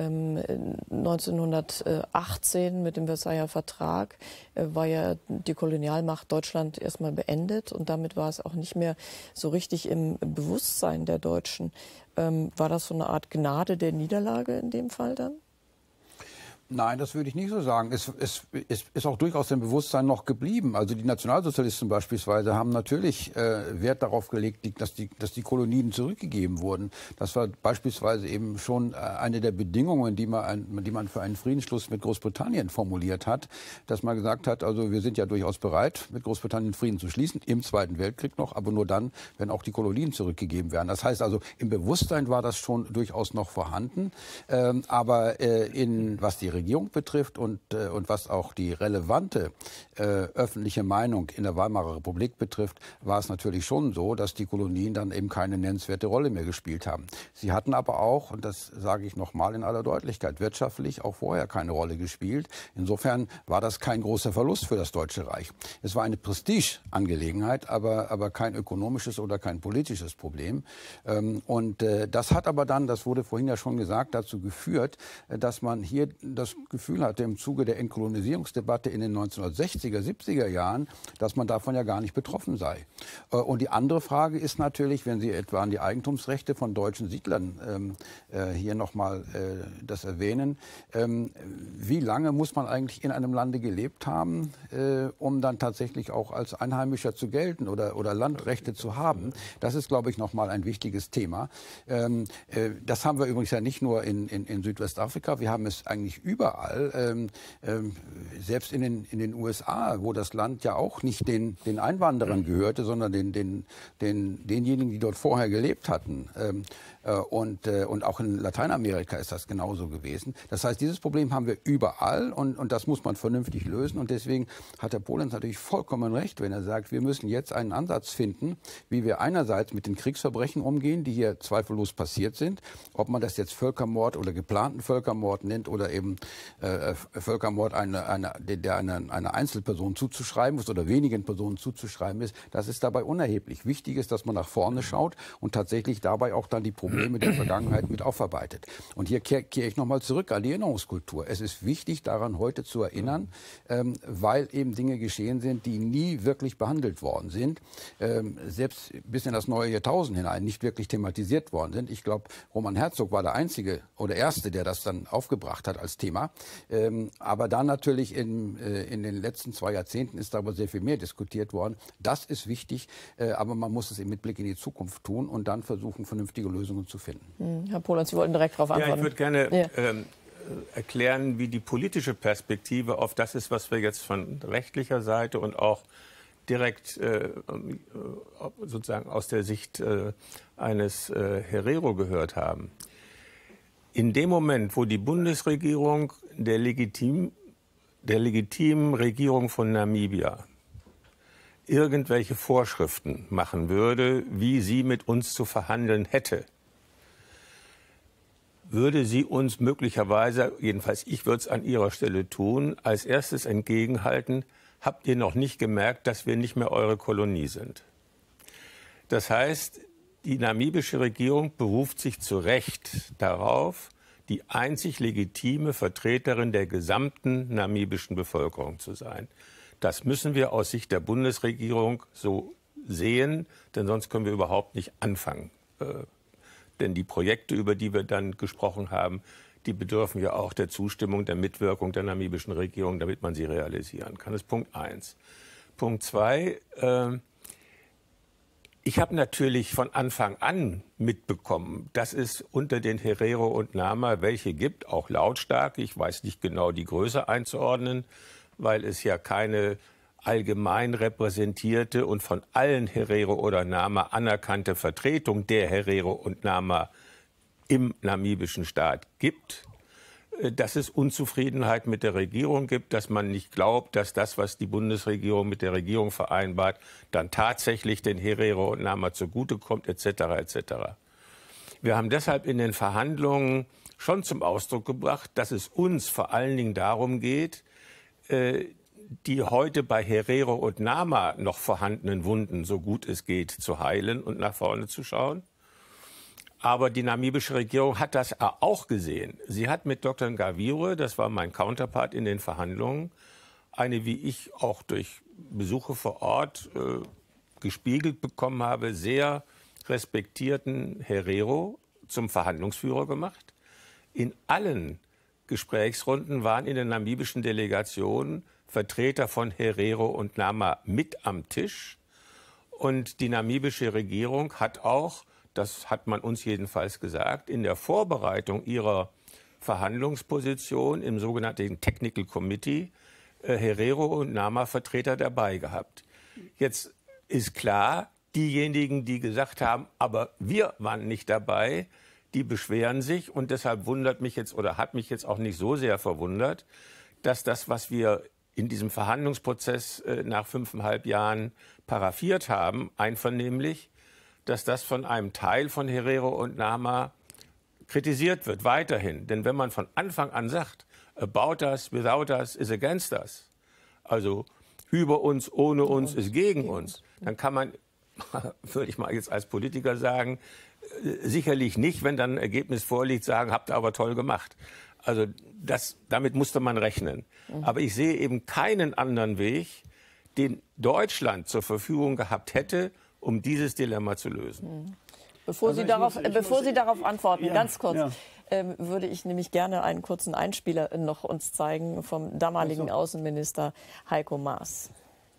1918 mit dem Versailler Vertrag war ja die Kolonialmacht Deutschland erstmal beendet und damit war es auch nicht mehr so richtig im Bewusstsein der Deutschen. War das so eine Art Gnade der Niederlage in dem Fall dann? Nein, das würde ich nicht so sagen. Es ist auch durchaus im Bewusstsein noch geblieben. Also die Nationalsozialisten beispielsweise haben natürlich Wert darauf gelegt, dass die Kolonien zurückgegeben wurden. Das war beispielsweise eben schon eine der Bedingungen, die man für einen Friedensschluss mit Großbritannien formuliert hat, dass man gesagt hat, also wir sind ja durchaus bereit, mit Großbritannien Frieden zu schließen, im Zweiten Weltkrieg noch, aber nur dann, wenn auch die Kolonien zurückgegeben werden. Das heißt also, im Bewusstsein war das schon durchaus noch vorhanden. Aber was die Regierung betrifft und was auch die relevante öffentliche Meinung in der Weimarer Republik betrifft, war es natürlich schon so, dass die Kolonien dann eben keine nennenswerte Rolle mehr gespielt haben. Sie hatten aber auch, und das sage ich nochmal in aller Deutlichkeit, wirtschaftlich auch vorher keine Rolle gespielt. Insofern war das kein großer Verlust für das Deutsche Reich. Es war eine Prestigeangelegenheit, aber kein ökonomisches oder kein politisches Problem. Und das hat aber dann, das wurde vorhin ja schon gesagt, dazu geführt, dass man hier das Gefühl hatte im Zuge der Entkolonisierungsdebatte in den 1960er, 70er Jahren, dass man davon ja gar nicht betroffen sei. Und die andere Frage ist natürlich, wenn Sie etwa an die Eigentumsrechte von deutschen Siedlern hier nochmal das erwähnen, wie lange muss man eigentlich in einem Lande gelebt haben, um dann tatsächlich auch als Einheimischer zu gelten oder Landrechte zu haben? Das ist, glaube ich, nochmal ein wichtiges Thema. Das haben wir übrigens ja nicht nur in Südwestafrika, wir haben es eigentlich überall, selbst in den USA, wo das Land ja auch nicht den Einwanderern gehörte, sondern denjenigen, die dort vorher gelebt hatten. Und auch in Lateinamerika ist das genauso gewesen. Das heißt, dieses Problem haben wir überall und das muss man vernünftig lösen. Und deswegen hat Herr Polenz natürlich vollkommen recht, wenn er sagt, wir müssen jetzt einen Ansatz finden, wie wir einerseits mit den Kriegsverbrechen umgehen, die hier zweifellos passiert sind. Ob man das jetzt Völkermord oder geplanten Völkermord nennt oder eben Völkermord, der einer Einzelperson zuzuschreiben ist oder wenigen Personen zuzuschreiben ist, das ist dabei unerheblich. Wichtig ist, dass man nach vorne schaut und tatsächlich dabei auch dann die Probleme der Vergangenheit mit aufarbeitet. Und hier kehre ich nochmal zurück an die Erinnerungskultur. Es ist wichtig, daran heute zu erinnern, weil eben Dinge geschehen sind, die nie wirklich behandelt worden sind, selbst bis in das neue Jahrtausend hinein nicht wirklich thematisiert worden sind. Ich glaube, Roman Herzog war der Einzige oder Erste, der das dann aufgebracht hat als Thema. Aber dann natürlich in den letzten 2 Jahrzehnten ist darüber sehr viel mehr diskutiert worden. Das ist wichtig, aber man muss es eben mit Blick in die Zukunft tun und dann versuchen, vernünftige Lösungen zu finden. Herr Polenz, Sie wollten direkt darauf antworten. Ja, ich würde gerne erklären, wie die politische Perspektive auf das ist, was wir jetzt von rechtlicher Seite und auch direkt sozusagen aus der Sicht eines Herero gehört haben. In dem Moment, wo die Bundesregierung der legitimen Regierung von Namibia irgendwelche Vorschriften machen würde, wie sie mit uns zu verhandeln hätte, würde sie uns möglicherweise, jedenfalls ich würde es an ihrer Stelle tun, als erstes entgegenhalten, habt ihr noch nicht gemerkt, dass wir nicht mehr eure Kolonie sind. Das heißt, die namibische Regierung beruft sich zu Recht darauf, die einzig legitime Vertreterin der gesamten namibischen Bevölkerung zu sein. Das müssen wir aus Sicht der Bundesregierung so sehen, denn sonst können wir überhaupt nicht anfangen. Denn die Projekte, über die wir dann gesprochen haben, die bedürfen ja auch der Zustimmung, der Mitwirkung der namibischen Regierung, damit man sie realisieren kann. Das ist Punkt 1. Punkt 2, ich habe natürlich von Anfang an mitbekommen, dass es unter den Herero und Nama welche gibt, auch lautstark. Ich weiß nicht genau die Größe einzuordnen, weil es ja keine allgemein repräsentierte und von allen Herero oder Nama anerkannte Vertretung der Herero und Nama im namibischen Staat gibt, dass es Unzufriedenheit mit der Regierung gibt, dass man nicht glaubt, dass das, was die Bundesregierung mit der Regierung vereinbart, dann tatsächlich den Herero und Nama zugutekommt, etc. etc. Wir haben deshalb in den Verhandlungen schon zum Ausdruck gebracht, dass es uns vor allen Dingen darum geht, die heute bei Herero und Nama noch vorhandenen Wunden, so gut es geht, zu heilen und nach vorne zu schauen. Aber die namibische Regierung hat das auch gesehen. Sie hat mit Dr. Ngavire, das war mein Counterpart in den Verhandlungen, eine, wie ich auch durch Besuche vor Ort gespiegelt bekommen habe, sehr respektierten Herero zum Verhandlungsführer gemacht. In allen Gesprächsrunden waren in der namibischen Delegation Vertreter von Herero und Nama mit am Tisch. Und die namibische Regierung hat auch, das hat man uns jedenfalls gesagt, in der Vorbereitung ihrer Verhandlungsposition im sogenannten Technical Committee Herero und Nama-Vertreter dabei gehabt. Jetzt ist klar, diejenigen, die gesagt haben, aber wir waren nicht dabei, die beschweren sich. Und deshalb wundert mich jetzt oder hat mich jetzt auch nicht so sehr verwundert, dass das, was wir in diesem Verhandlungsprozess nach 5,5 Jahren paraffiert haben, einvernehmlich, dass das von einem Teil von Herero und Nama kritisiert wird, weiterhin. Denn wenn man von Anfang an sagt, about us, without us is against us, also über uns, ohne uns ist gegen uns, dann kann man, würde ich mal jetzt als Politiker sagen, sicherlich nicht, wenn dann ein Ergebnis vorliegt, sagen, habt ihr aber toll gemacht. Also damit musste man rechnen. Aber ich sehe eben keinen anderen Weg, den Deutschland zur Verfügung gehabt hätte, um dieses Dilemma zu lösen. Bevor Sie darauf antworten, ganz kurz, würde ich nämlich gerne einen kurzen Einspieler noch uns zeigen vom damaligen Außenminister Heiko Maas.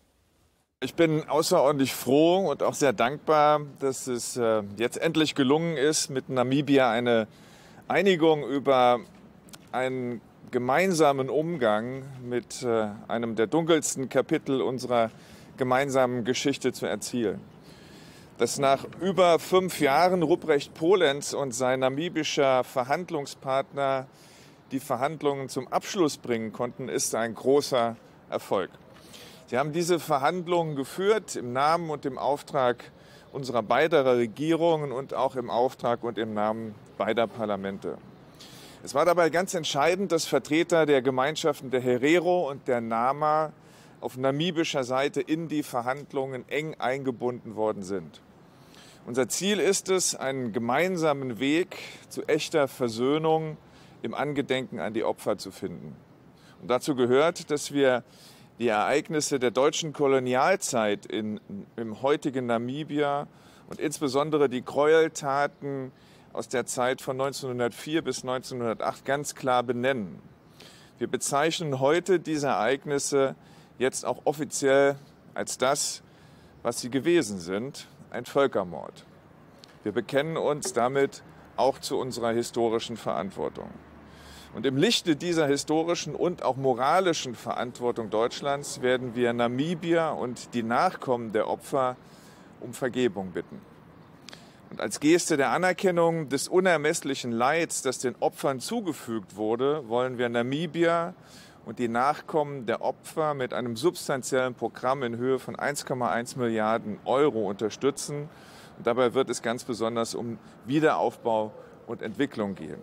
Ich bin außerordentlich froh und auch sehr dankbar, dass es jetzt endlich gelungen ist, mit Namibia eine Einigung über einen gemeinsamen Umgang mit einem der dunkelsten Kapitel unserer gemeinsamen Geschichte zu erzielen. Dass nach über 5 Jahren Ruprecht Polenz und sein namibischer Verhandlungspartner die Verhandlungen zum Abschluss bringen konnten, ist ein großer Erfolg. Sie haben diese Verhandlungen geführt im Namen und im Auftrag unserer beider Regierungen und auch im Auftrag und im Namen beider Parlamente. Es war dabei ganz entscheidend, dass Vertreter der Gemeinschaften der Herero und der Nama auf namibischer Seite in die Verhandlungen eng eingebunden worden sind. Unser Ziel ist es, einen gemeinsamen Weg zu echter Versöhnung im Angedenken an die Opfer zu finden. Und dazu gehört, dass wir die Ereignisse der deutschen Kolonialzeit im heutigen Namibia und insbesondere die Gräueltaten aus der Zeit von 1904 bis 1908 ganz klar benennen. Wir bezeichnen heute diese Ereignisse jetzt auch offiziell als das, was sie gewesen sind, ein Völkermord. Wir bekennen uns damit auch zu unserer historischen Verantwortung. Und im Lichte dieser historischen und auch moralischen Verantwortung Deutschlands werden wir Namibia und die Nachkommen der Opfer um Vergebung bitten. Und als Geste der Anerkennung des unermesslichen Leids, das den Opfern zugefügt wurde, wollen wir Namibia und die Nachkommen der Opfer mit einem substanziellen Programm in Höhe von 1,1 Milliarden Euro unterstützen. Und dabei wird es ganz besonders um Wiederaufbau und Entwicklung gehen.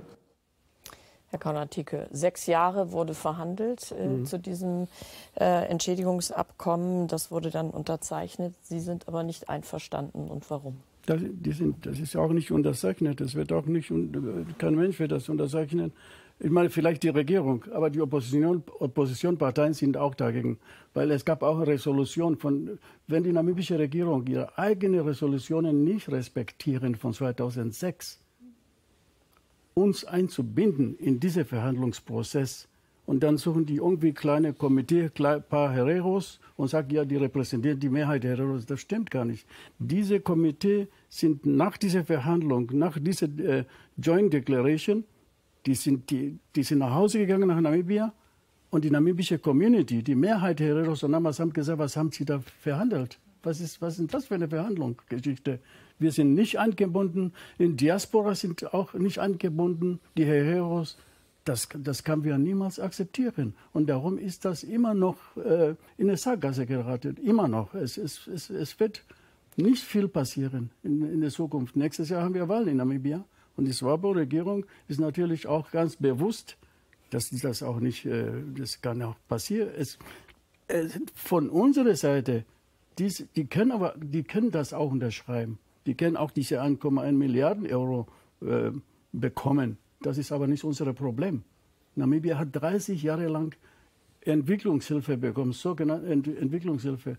Herr Konrad-Thieke, 6 Jahre wurde verhandelt zu diesem Entschädigungsabkommen. Das wurde dann unterzeichnet. Sie sind aber nicht einverstanden. Und warum? Das ist auch nicht unterzeichnet. Das wird auch nicht, kein Mensch wird das unterzeichnen. Ich meine, vielleicht die Regierung, aber die Oppositionsparteien sind auch dagegen. Weil es gab auch eine Resolution wenn die namibische Regierung ihre eigenen Resolutionen nicht respektieren von 2006, uns einzubinden in diesen Verhandlungsprozess. Und dann suchen die irgendwie kleine Komitee, ein paar Hereros und sagen, ja, die repräsentieren die Mehrheit der Hereros. Das stimmt gar nicht. Diese Komitee sind nach dieser Verhandlung, nach dieser Joint Declaration, die sind nach Hause gegangen nach Namibia. Und die namibische Community, die Mehrheit der Hereros und Namas haben gesagt, was haben sie da verhandelt? Was ist das für eine Verhandlungsgeschichte? Wir sind nicht eingebunden, in Diaspora sind auch nicht eingebunden, die Hereros. Das können wir niemals akzeptieren. Und darum ist das immer noch in eine Sackgasse geraten. Immer noch. Es wird nicht viel passieren in der Zukunft. Nächstes Jahr haben wir Wahlen in Namibia. Und die SWAPO-Regierung ist natürlich auch ganz bewusst, dass das auch nicht, das kann auch passieren. Von unserer Seite, die können das auch unterschreiben. Die können auch diese 1,1 Milliarden Euro bekommen. Das ist aber nicht unser Problem. Namibia hat 30 Jahre lang Entwicklungshilfe bekommen, sogenannte Entwicklungshilfe,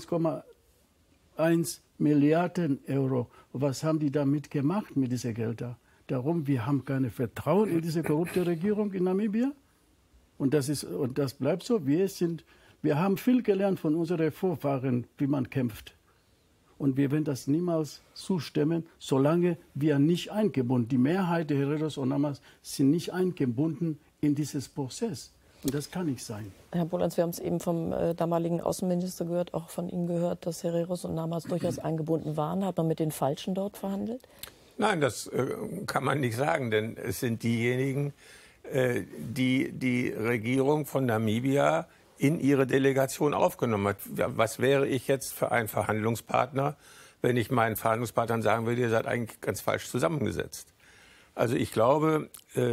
1,1 Milliarden Euro. Was haben die damit gemacht mit diesen Geldern? Darum, wir haben kein Vertrauen in diese korrupte Regierung in Namibia. Und das bleibt so. Wir haben viel gelernt von unseren Vorfahren, wie man kämpft. Und wir werden das niemals zustimmen, solange wir nicht eingebunden, die Mehrheit der Hereros und Namas sind nicht eingebunden in dieses Prozess. Und das kann nicht sein. Herr Polenz, wir haben es eben vom damaligen Außenminister gehört, auch von Ihnen gehört, dass Hereros und Namas durchaus eingebunden waren. Hat man mit den Falschen dort verhandelt? Nein, das kann man nicht sagen, denn es sind diejenigen, die die Regierung von Namibia in ihre Delegation aufgenommen hat. Was wäre ich jetzt für ein Verhandlungspartner, wenn ich meinen Verhandlungspartnern sagen würde, ihr seid eigentlich ganz falsch zusammengesetzt? Also ich glaube,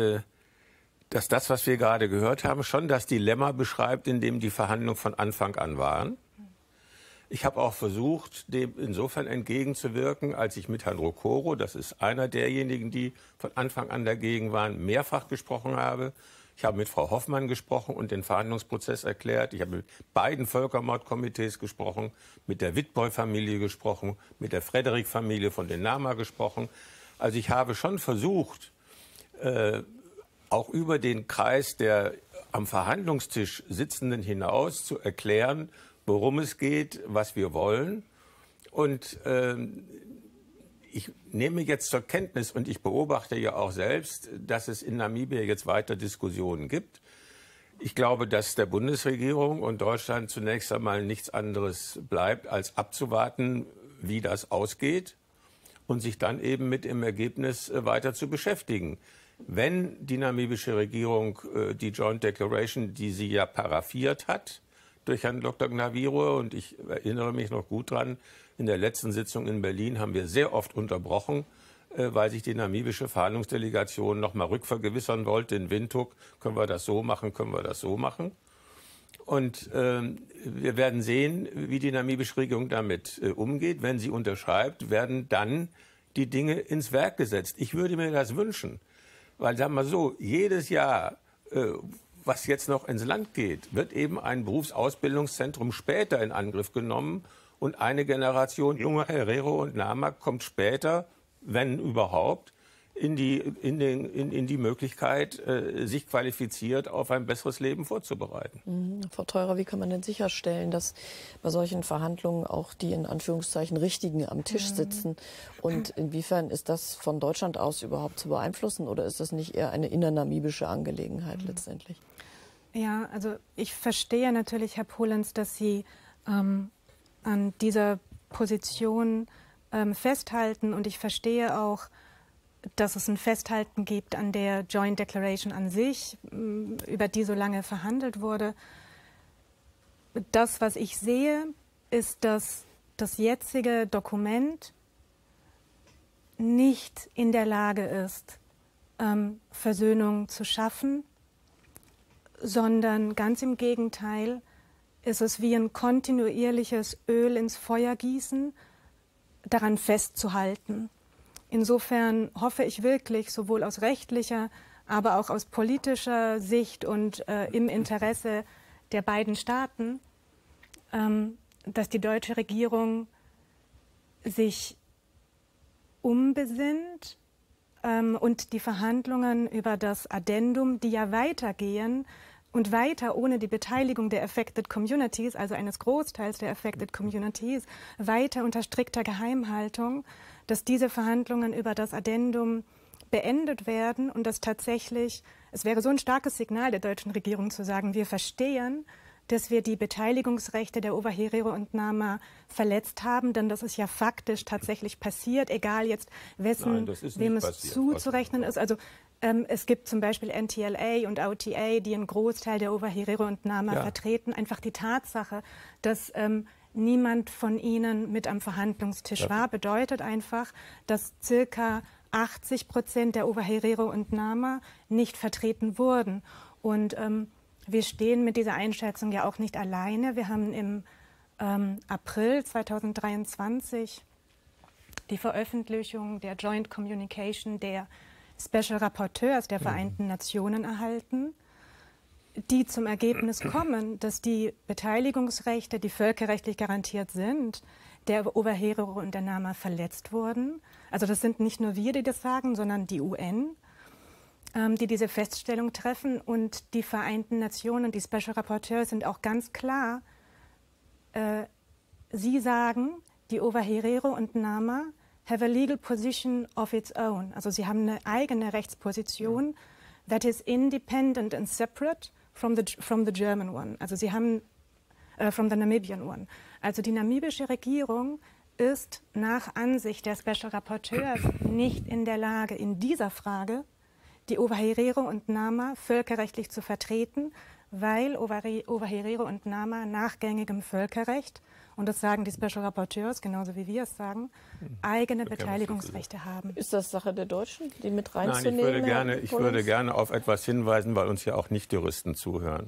dass das, was wir gerade gehört haben, schon das Dilemma beschreibt, in dem die Verhandlungen von Anfang an waren. Ich habe auch versucht, dem insofern entgegenzuwirken, als ich mit Herrn Rokoro, das ist einer derjenigen, die von Anfang an dagegen waren, mehrfach gesprochen habe. Ich habe mit Frau Hoffmann gesprochen und den Verhandlungsprozess erklärt. Ich habe mit beiden Völkermordkomitees gesprochen, mit der Witbooi-Familie gesprochen, mit der Frederik-Familie von den Nama gesprochen. Also ich habe schon versucht, auch über den Kreis der am Verhandlungstisch Sitzenden hinaus zu erklären, worum es geht, was wir wollen. Und ich nehme jetzt zur Kenntnis, und ich beobachte ja auch selbst, dass es in Namibia jetzt weiter Diskussionen gibt. Ich glaube, dass der Bundesregierung und Deutschland zunächst einmal nichts anderes bleibt, als abzuwarten, wie das ausgeht und sich dann eben mit dem Ergebnis weiter zu beschäftigen. Wenn die namibische Regierung die Joint Declaration, die sie ja paraphiert hat, durch Herrn Dr. Gnaviro, und ich erinnere mich noch gut dran, in der letzten Sitzung in Berlin haben wir sehr oft unterbrochen, weil sich die namibische Verhandlungsdelegation noch mal rückvergewissern wollte in Windhoek, können wir das so machen, können wir das so machen. Und wir werden sehen, wie die namibische Regierung damit umgeht. Wenn sie unterschreibt, werden dann die Dinge ins Werk gesetzt. Ich würde mir das wünschen, weil, sagen wir mal so, jedes Jahr was jetzt noch ins Land geht, wird eben ein Berufsausbildungszentrum später in Angriff genommen und eine Generation junger Herero und Nama kommt später, wenn überhaupt, in die Möglichkeit, sich qualifiziert auf ein besseres Leben vorzubereiten. Frau Theurer, wie kann man denn sicherstellen, dass bei solchen Verhandlungen auch die in Anführungszeichen Richtigen am Tisch sitzen? Und inwiefern ist das von Deutschland aus überhaupt zu beeinflussen oder ist das nicht eher eine innernamibische Angelegenheit letztendlich? Ja, also ich verstehe natürlich, Herr Polenz, dass Sie an dieser Position festhalten und ich verstehe auch, dass es ein Festhalten gibt an der Joint Declaration an sich, über die so lange verhandelt wurde. Das, was ich sehe, ist, dass das jetzige Dokument nicht in der Lage ist, Versöhnung zu schaffen, sondern ganz im Gegenteil ist es wie ein kontinuierliches Öl ins Feuer gießen, daran festzuhalten. Insofern hoffe ich wirklich, sowohl aus rechtlicher, aber auch aus politischer Sicht und im Interesse der beiden Staaten, dass die deutsche Regierung sich umbesinnt und die Verhandlungen über das Addendum, die ja weitergehen und weiter ohne die Beteiligung der Affected Communities, also eines Großteils der Affected Communities, weiter unter strikter Geheimhaltung, dass diese Verhandlungen über das Addendum beendet werden und dass tatsächlich, es wäre so ein starkes Signal der deutschen Regierung zu sagen, wir verstehen, dass wir die Beteiligungsrechte der Ovaherero und Nama verletzt haben, denn das ist ja faktisch tatsächlich passiert, egal jetzt wem es zuzurechnen ist. Also es gibt zum Beispiel NTLA und OTA, die einen Großteil der Ovaherero und Nama vertreten. Einfach die Tatsache, dass niemand von ihnen mit am Verhandlungstisch war, bedeutet einfach, dass circa 80% der Ovaherero und Nama nicht vertreten wurden. Und wir stehen mit dieser Einschätzung ja auch nicht alleine. Wir haben im April 2023 die Veröffentlichung der Joint Communication der Special Rapporteurs der Vereinten Nationen erhalten, die zum Ergebnis kommen, dass die Beteiligungsrechte, die völkerrechtlich garantiert sind, der Ovaherero und der Nama verletzt wurden. Also das sind nicht nur wir, die das sagen, sondern die UN, die diese Feststellung treffen. Und die Vereinten Nationen und die Special Rapporteurs sind auch ganz klar, sie sagen, die Ovaherero und Nama have a legal position of its own. Also sie haben eine eigene Rechtsposition that is independent and separate from the German one. Also sie haben from the Namibian one. Also die namibische Regierung ist nach Ansicht der Special Rapporteurs nicht in der Lage, in dieser Frage die Ovaherero und Nama völkerrechtlich zu vertreten, weil Ovaherero und Nama nach gängigem Völkerrecht, und das sagen die Special Rapporteurs, genauso wie wir es sagen, eigene Beteiligungsrechte haben. Ist das Sache der Deutschen, die mit reinzunehmen? Nein, ich würde gerne auf etwas hinweisen, weil uns ja auch Nicht-Juristen zuhören.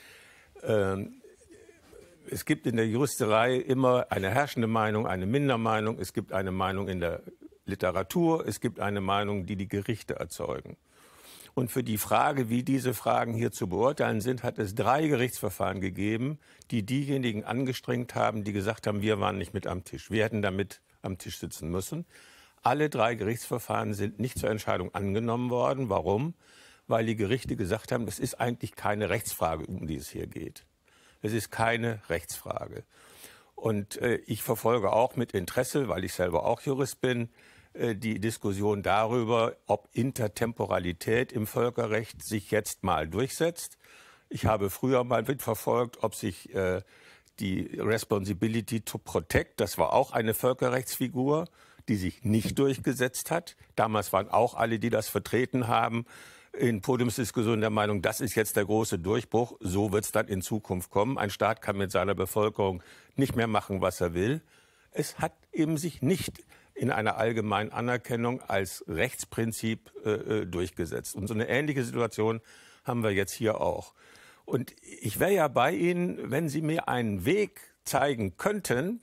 Es gibt in der Juristerei immer eine herrschende Meinung, eine Mindermeinung. Es gibt eine Meinung in der Literatur. Es gibt eine Meinung, die die Gerichte erzeugen. Und für die Frage, wie diese Fragen hier zu beurteilen sind, hat es 3 Gerichtsverfahren gegeben, die diejenigen angestrengt haben, die gesagt haben, wir waren nicht mit am Tisch. Wir hätten da mit am Tisch sitzen müssen. Alle 3 Gerichtsverfahren sind nicht zur Entscheidung angenommen worden. Warum? Weil die Gerichte gesagt haben, das ist eigentlich keine Rechtsfrage, um die es hier geht. Es ist keine Rechtsfrage. Und ich verfolge auch mit Interesse, weil ich selber auch Jurist bin, die Diskussion darüber, ob Intertemporalität im Völkerrecht sich jetzt mal durchsetzt. Ich habe früher mal mitverfolgt, ob sich die Responsibility to Protect, das war auch eine Völkerrechtsfigur, die sich nicht durchgesetzt hat. Damals waren auch alle, die das vertreten haben, in Podiumsdiskussionen der Meinung, das ist jetzt der große Durchbruch, so wird es dann in Zukunft kommen. Ein Staat kann mit seiner Bevölkerung nicht mehr machen, was er will. Es hat eben sich nicht in einer allgemeinen Anerkennung als Rechtsprinzip durchgesetzt. Und so eine ähnliche Situation haben wir jetzt hier auch. Und ich wäre ja bei Ihnen, wenn Sie mir einen Weg zeigen könnten,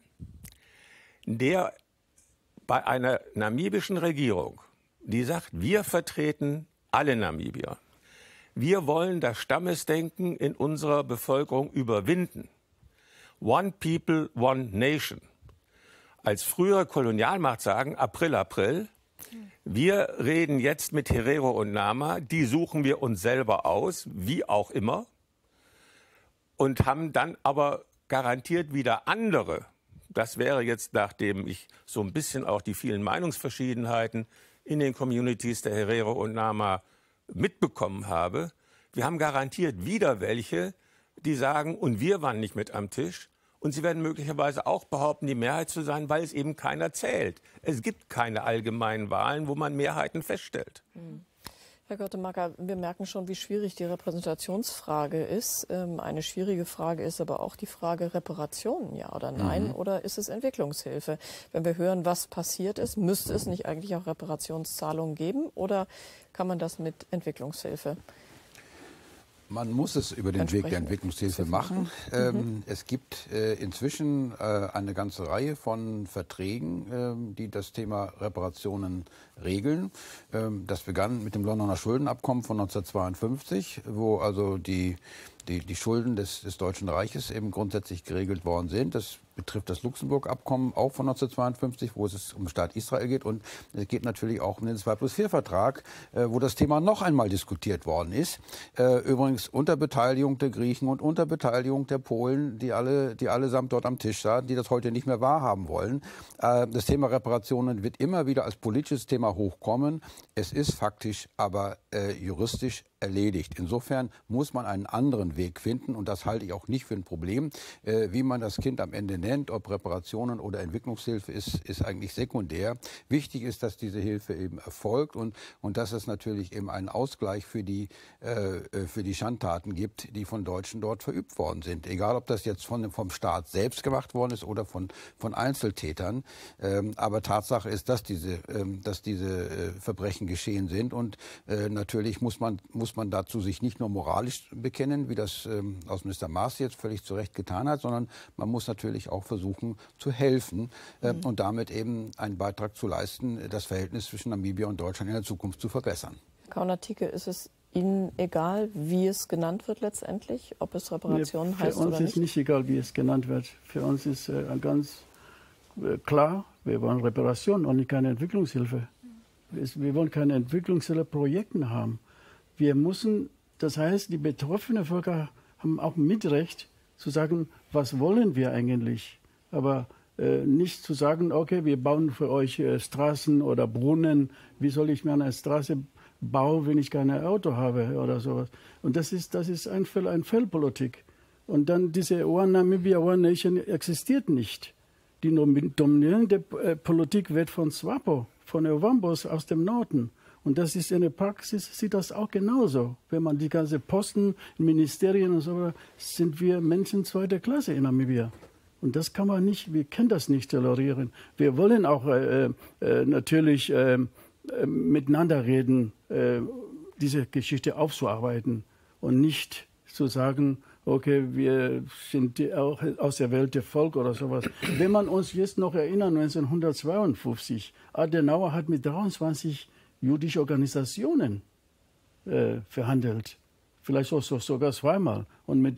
der bei einer namibischen Regierung, die sagt, wir vertreten alle Namibier. Wir wollen das Stammesdenken in unserer Bevölkerung überwinden. One people, one nation. Als frühere Kolonialmacht sagen, April, April. Wir reden jetzt mit Herero und Nama, die suchen wir uns selber aus, wie auch immer. Und haben dann aber garantiert wieder andere. Das wäre jetzt, nachdem ich so ein bisschen auch die vielen Meinungsverschiedenheiten in den Communities der Herero und Nama mitbekommen habe, wir haben garantiert wieder welche, die sagen, und wir waren nicht mit am Tisch. Und sie werden möglicherweise auch behaupten, die Mehrheit zu sein, weil es eben keiner zählt. Es gibt keine allgemeinen Wahlen, wo man Mehrheiten feststellt. Herr Gottemacker, wir merken schon, wie schwierig die Repräsentationsfrage ist. Eine schwierige Frage ist aber auch die Frage Reparationen, ja oder nein, oder ist es Entwicklungshilfe? Wenn wir hören, was passiert ist, müsste es nicht eigentlich auch Reparationszahlungen geben oder kann man das mit Entwicklungshilfe? Man muss es über den Weg der Entwicklungshilfe machen. Es gibt inzwischen eine ganze Reihe von Verträgen, die das Thema Reparationen regeln. Das begann mit dem Londoner Schuldenabkommen von 1952, wo also die Schulden des Deutschen Reiches eben grundsätzlich geregelt worden sind. Das betrifft das Luxemburg-Abkommen auch von 1952, wo es um den Staat Israel geht. Und es geht natürlich auch um den 2+4-Vertrag, wo das Thema noch einmal diskutiert worden ist. Übrigens unter Beteiligung der Griechen und unter Beteiligung der Polen, die allesamt dort am Tisch saßen, die das heute nicht mehr wahrhaben wollen. Das Thema Reparationen wird immer wieder als politisches Thema hochkommen. Es ist faktisch, aber juristisch erledigt. Insofern muss man einen anderen Weg finden und das halte ich auch nicht für ein Problem. Wie man das Kind am Ende nennt, ob Reparationen oder Entwicklungshilfe, ist eigentlich sekundär. Wichtig ist, dass diese Hilfe eben erfolgt und dass es natürlich eben einen Ausgleich für die Schandtaten gibt, die von Deutschen dort verübt worden sind. Egal, ob das jetzt vom Staat selbst gemacht worden ist oder von Einzeltätern. Aber Tatsache ist, dass diese Verbrechen geschehen sind und natürlich muss man dazu sich nicht nur moralisch bekennen, wie das Außenminister Maas jetzt völlig zu Recht getan hat, sondern man muss natürlich auch versuchen zu helfen und damit eben einen Beitrag zu leisten, das Verhältnis zwischen Namibia und Deutschland in der Zukunft zu verbessern. Herr Kauner-Tieke, ist es Ihnen egal, wie es genannt wird letztendlich, ob es Reparationen heißt oder nicht? Für uns ist nicht egal, wie es genannt wird. Für uns ist ganz klar, wir wollen Reparationen und nicht keine Entwicklungshilfe. Wir wollen keine Entwicklungshilfe-Projekte haben. Wir müssen, das heißt, die betroffenen Völker haben auch Mitrecht zu sagen, was wollen wir eigentlich? Aber nicht zu sagen, okay, wir bauen für euch Straßen oder Brunnen. Wie soll ich mir eine Straße bauen, wenn ich kein Auto habe oder sowas? Und das ist ein Fehlpolitik. Und dann diese One Namibia, One Nation existiert nicht. Die dominierende Politik wird von SWAPO, von Ovambos aus dem Norden. Und das ist in der Praxis, sieht das auch genauso. Wenn man die ganzen Posten, Ministerien und so, sind wir Menschen zweiter Klasse in Namibia. Und das kann man nicht, wir können das nicht tolerieren. Wir wollen auch natürlich miteinander reden, diese Geschichte aufzuarbeiten und nicht zu sagen, okay, wir sind auch aus der Welt der Volk oder sowas. Wenn man uns jetzt noch erinnert, 1952, Adenauer hat mit 23 jüdische Organisationen verhandelt. Vielleicht sogar zweimal. Und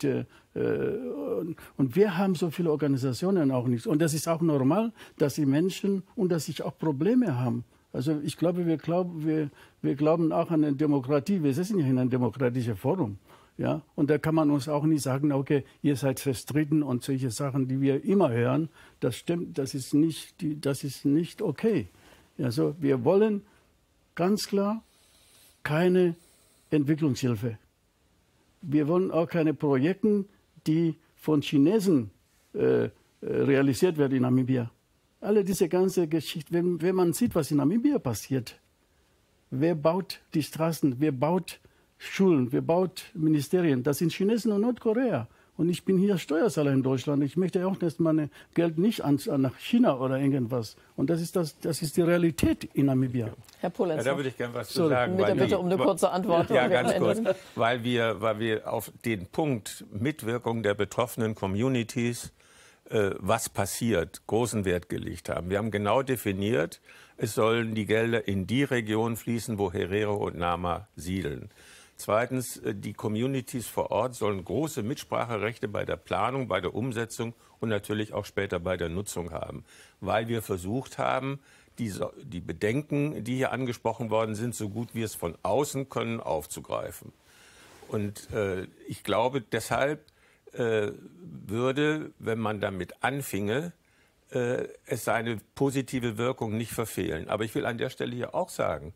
wir haben so viele Organisationen auch nicht. Und das ist auch normal, dass die Menschen unter sich auch Probleme haben. Also ich glaube, wir glauben auch an eine Demokratie. Wir sitzen ja in einem demokratischen Forum. Ja? Und da kann man uns auch nicht sagen, okay, ihr seid verstritten und solche Sachen, die wir immer hören. Das stimmt, das ist nicht okay. Also wir wollen ganz klar keine Entwicklungshilfe. Wir wollen auch keine Projekte, die von Chinesen realisiert werden in Namibia. Alle diese ganze Geschichte, wenn man sieht, was in Namibia passiert, wer baut die Straßen, wer baut Schulen, wer baut Ministerien, das sind Chinesen und Nordkorea. Und ich bin hier Steuerzahler in Deutschland. Ich möchte auch, dass mein Geld nicht nach China oder irgendwas. Und das ist die Realität in Namibia. Herr Polenz. Ja, da würde ich gerne was zu sagen. Mit der Bitte um eine kurze Antwort. Ja, ganz kurz. Weil wir auf den Punkt Mitwirkung der betroffenen Communities, was passiert, großen Wert gelegt haben. Wir haben genau definiert, es sollen die Gelder in die Region fließen, wo Herero und Nama siedeln. Zweitens, die Communities vor Ort sollen große Mitspracherechte bei der Planung, bei der Umsetzung und natürlich auch später bei der Nutzung haben. Weil wir versucht haben, die Bedenken, die hier angesprochen worden sind, so gut wir es von außen können, aufzugreifen. Und ich glaube, deshalb würde, wenn man damit anfinge, es seine positive Wirkung nicht verfehlen. Aber ich will an der Stelle hier auch sagen,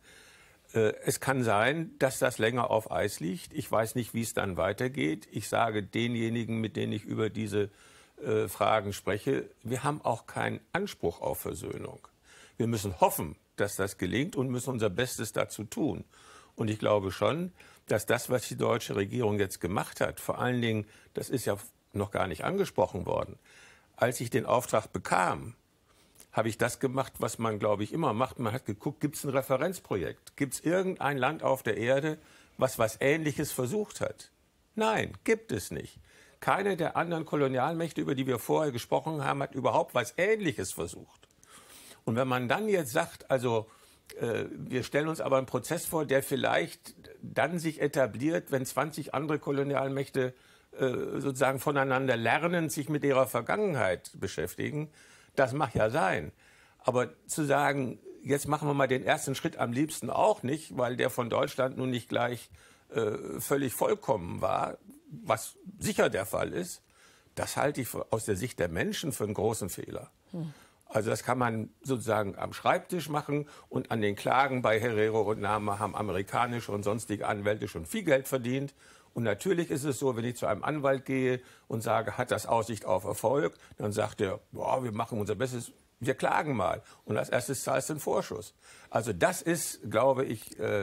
es kann sein, dass das länger auf Eis liegt. Ich weiß nicht, wie es dann weitergeht. Ich sage denjenigen, mit denen ich über diese Fragen spreche, wir haben auch keinen Anspruch auf Versöhnung. Wir müssen hoffen, dass das gelingt und müssen unser Bestes dazu tun. Und ich glaube schon, dass das, was die deutsche Regierung jetzt gemacht hat, vor allen Dingen, das ist ja noch gar nicht angesprochen worden, als ich den Auftrag bekam, habe ich das gemacht, was man, glaube ich, immer macht. Man hat geguckt, gibt es ein Referenzprojekt? Gibt es irgendein Land auf der Erde, was Ähnliches versucht hat? Nein, gibt es nicht. Keine der anderen Kolonialmächte, über die wir vorher gesprochen haben, hat überhaupt was Ähnliches versucht. Und wenn man dann jetzt sagt, also wir stellen uns aber einen Prozess vor, der vielleicht dann sich etabliert, wenn 20 andere Kolonialmächte sozusagen voneinander lernen, sich mit ihrer Vergangenheit beschäftigen, das mag ja sein. Aber zu sagen, jetzt machen wir mal den ersten Schritt, am liebsten auch nicht, weil der von Deutschland nun nicht gleich völlig vollkommen war, was sicher der Fall ist, das halte ich aus der Sicht der Menschen für einen großen Fehler. Also das kann man sozusagen am Schreibtisch machen und an den Klagen bei Herero und Nama haben amerikanische und sonstige Anwälte schon viel Geld verdient. Und natürlich ist es so, wenn ich zu einem Anwalt gehe und sage, hat das Aussicht auf Erfolg, dann sagt er, boah, wir machen unser Bestes, wir klagen mal. Und als erstes zahlst du einen Vorschuss. Also das ist, glaube ich,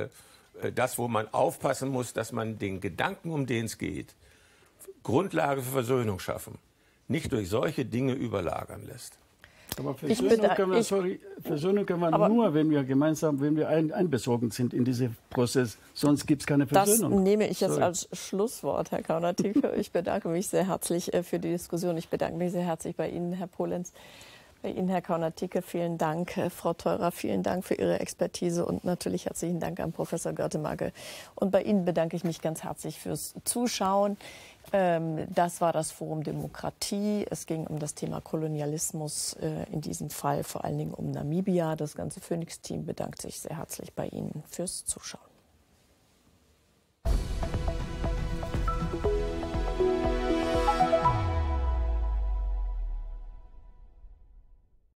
das, wo man aufpassen muss, dass man den Gedanken, um den es geht, Grundlage für Versöhnung schaffen, nicht durch solche Dinge überlagern lässt. Aber Versöhnung können wir nur, wenn wir gemeinsam, wenn wir einbezogen sind in diesen Prozess. Sonst gibt es keine Versöhnung. Das nehme ich jetzt als Schlusswort, Herr Kauner-Tieke. Ich bedanke mich sehr herzlich für die Diskussion. Ich bedanke mich sehr herzlich bei Ihnen, Herr Polenz. Bei Ihnen, Herr Kauner-Tieke, vielen Dank. Frau Theurer, vielen Dank für Ihre Expertise und natürlich herzlichen Dank an Professor Görtemagge. Und bei Ihnen bedanke ich mich ganz herzlich fürs Zuschauen. Das war das Forum Demokratie. Es ging um das Thema Kolonialismus, in diesem Fall vor allen Dingen um Namibia. Das ganze Phoenix-Team bedankt sich sehr herzlich bei Ihnen fürs Zuschauen.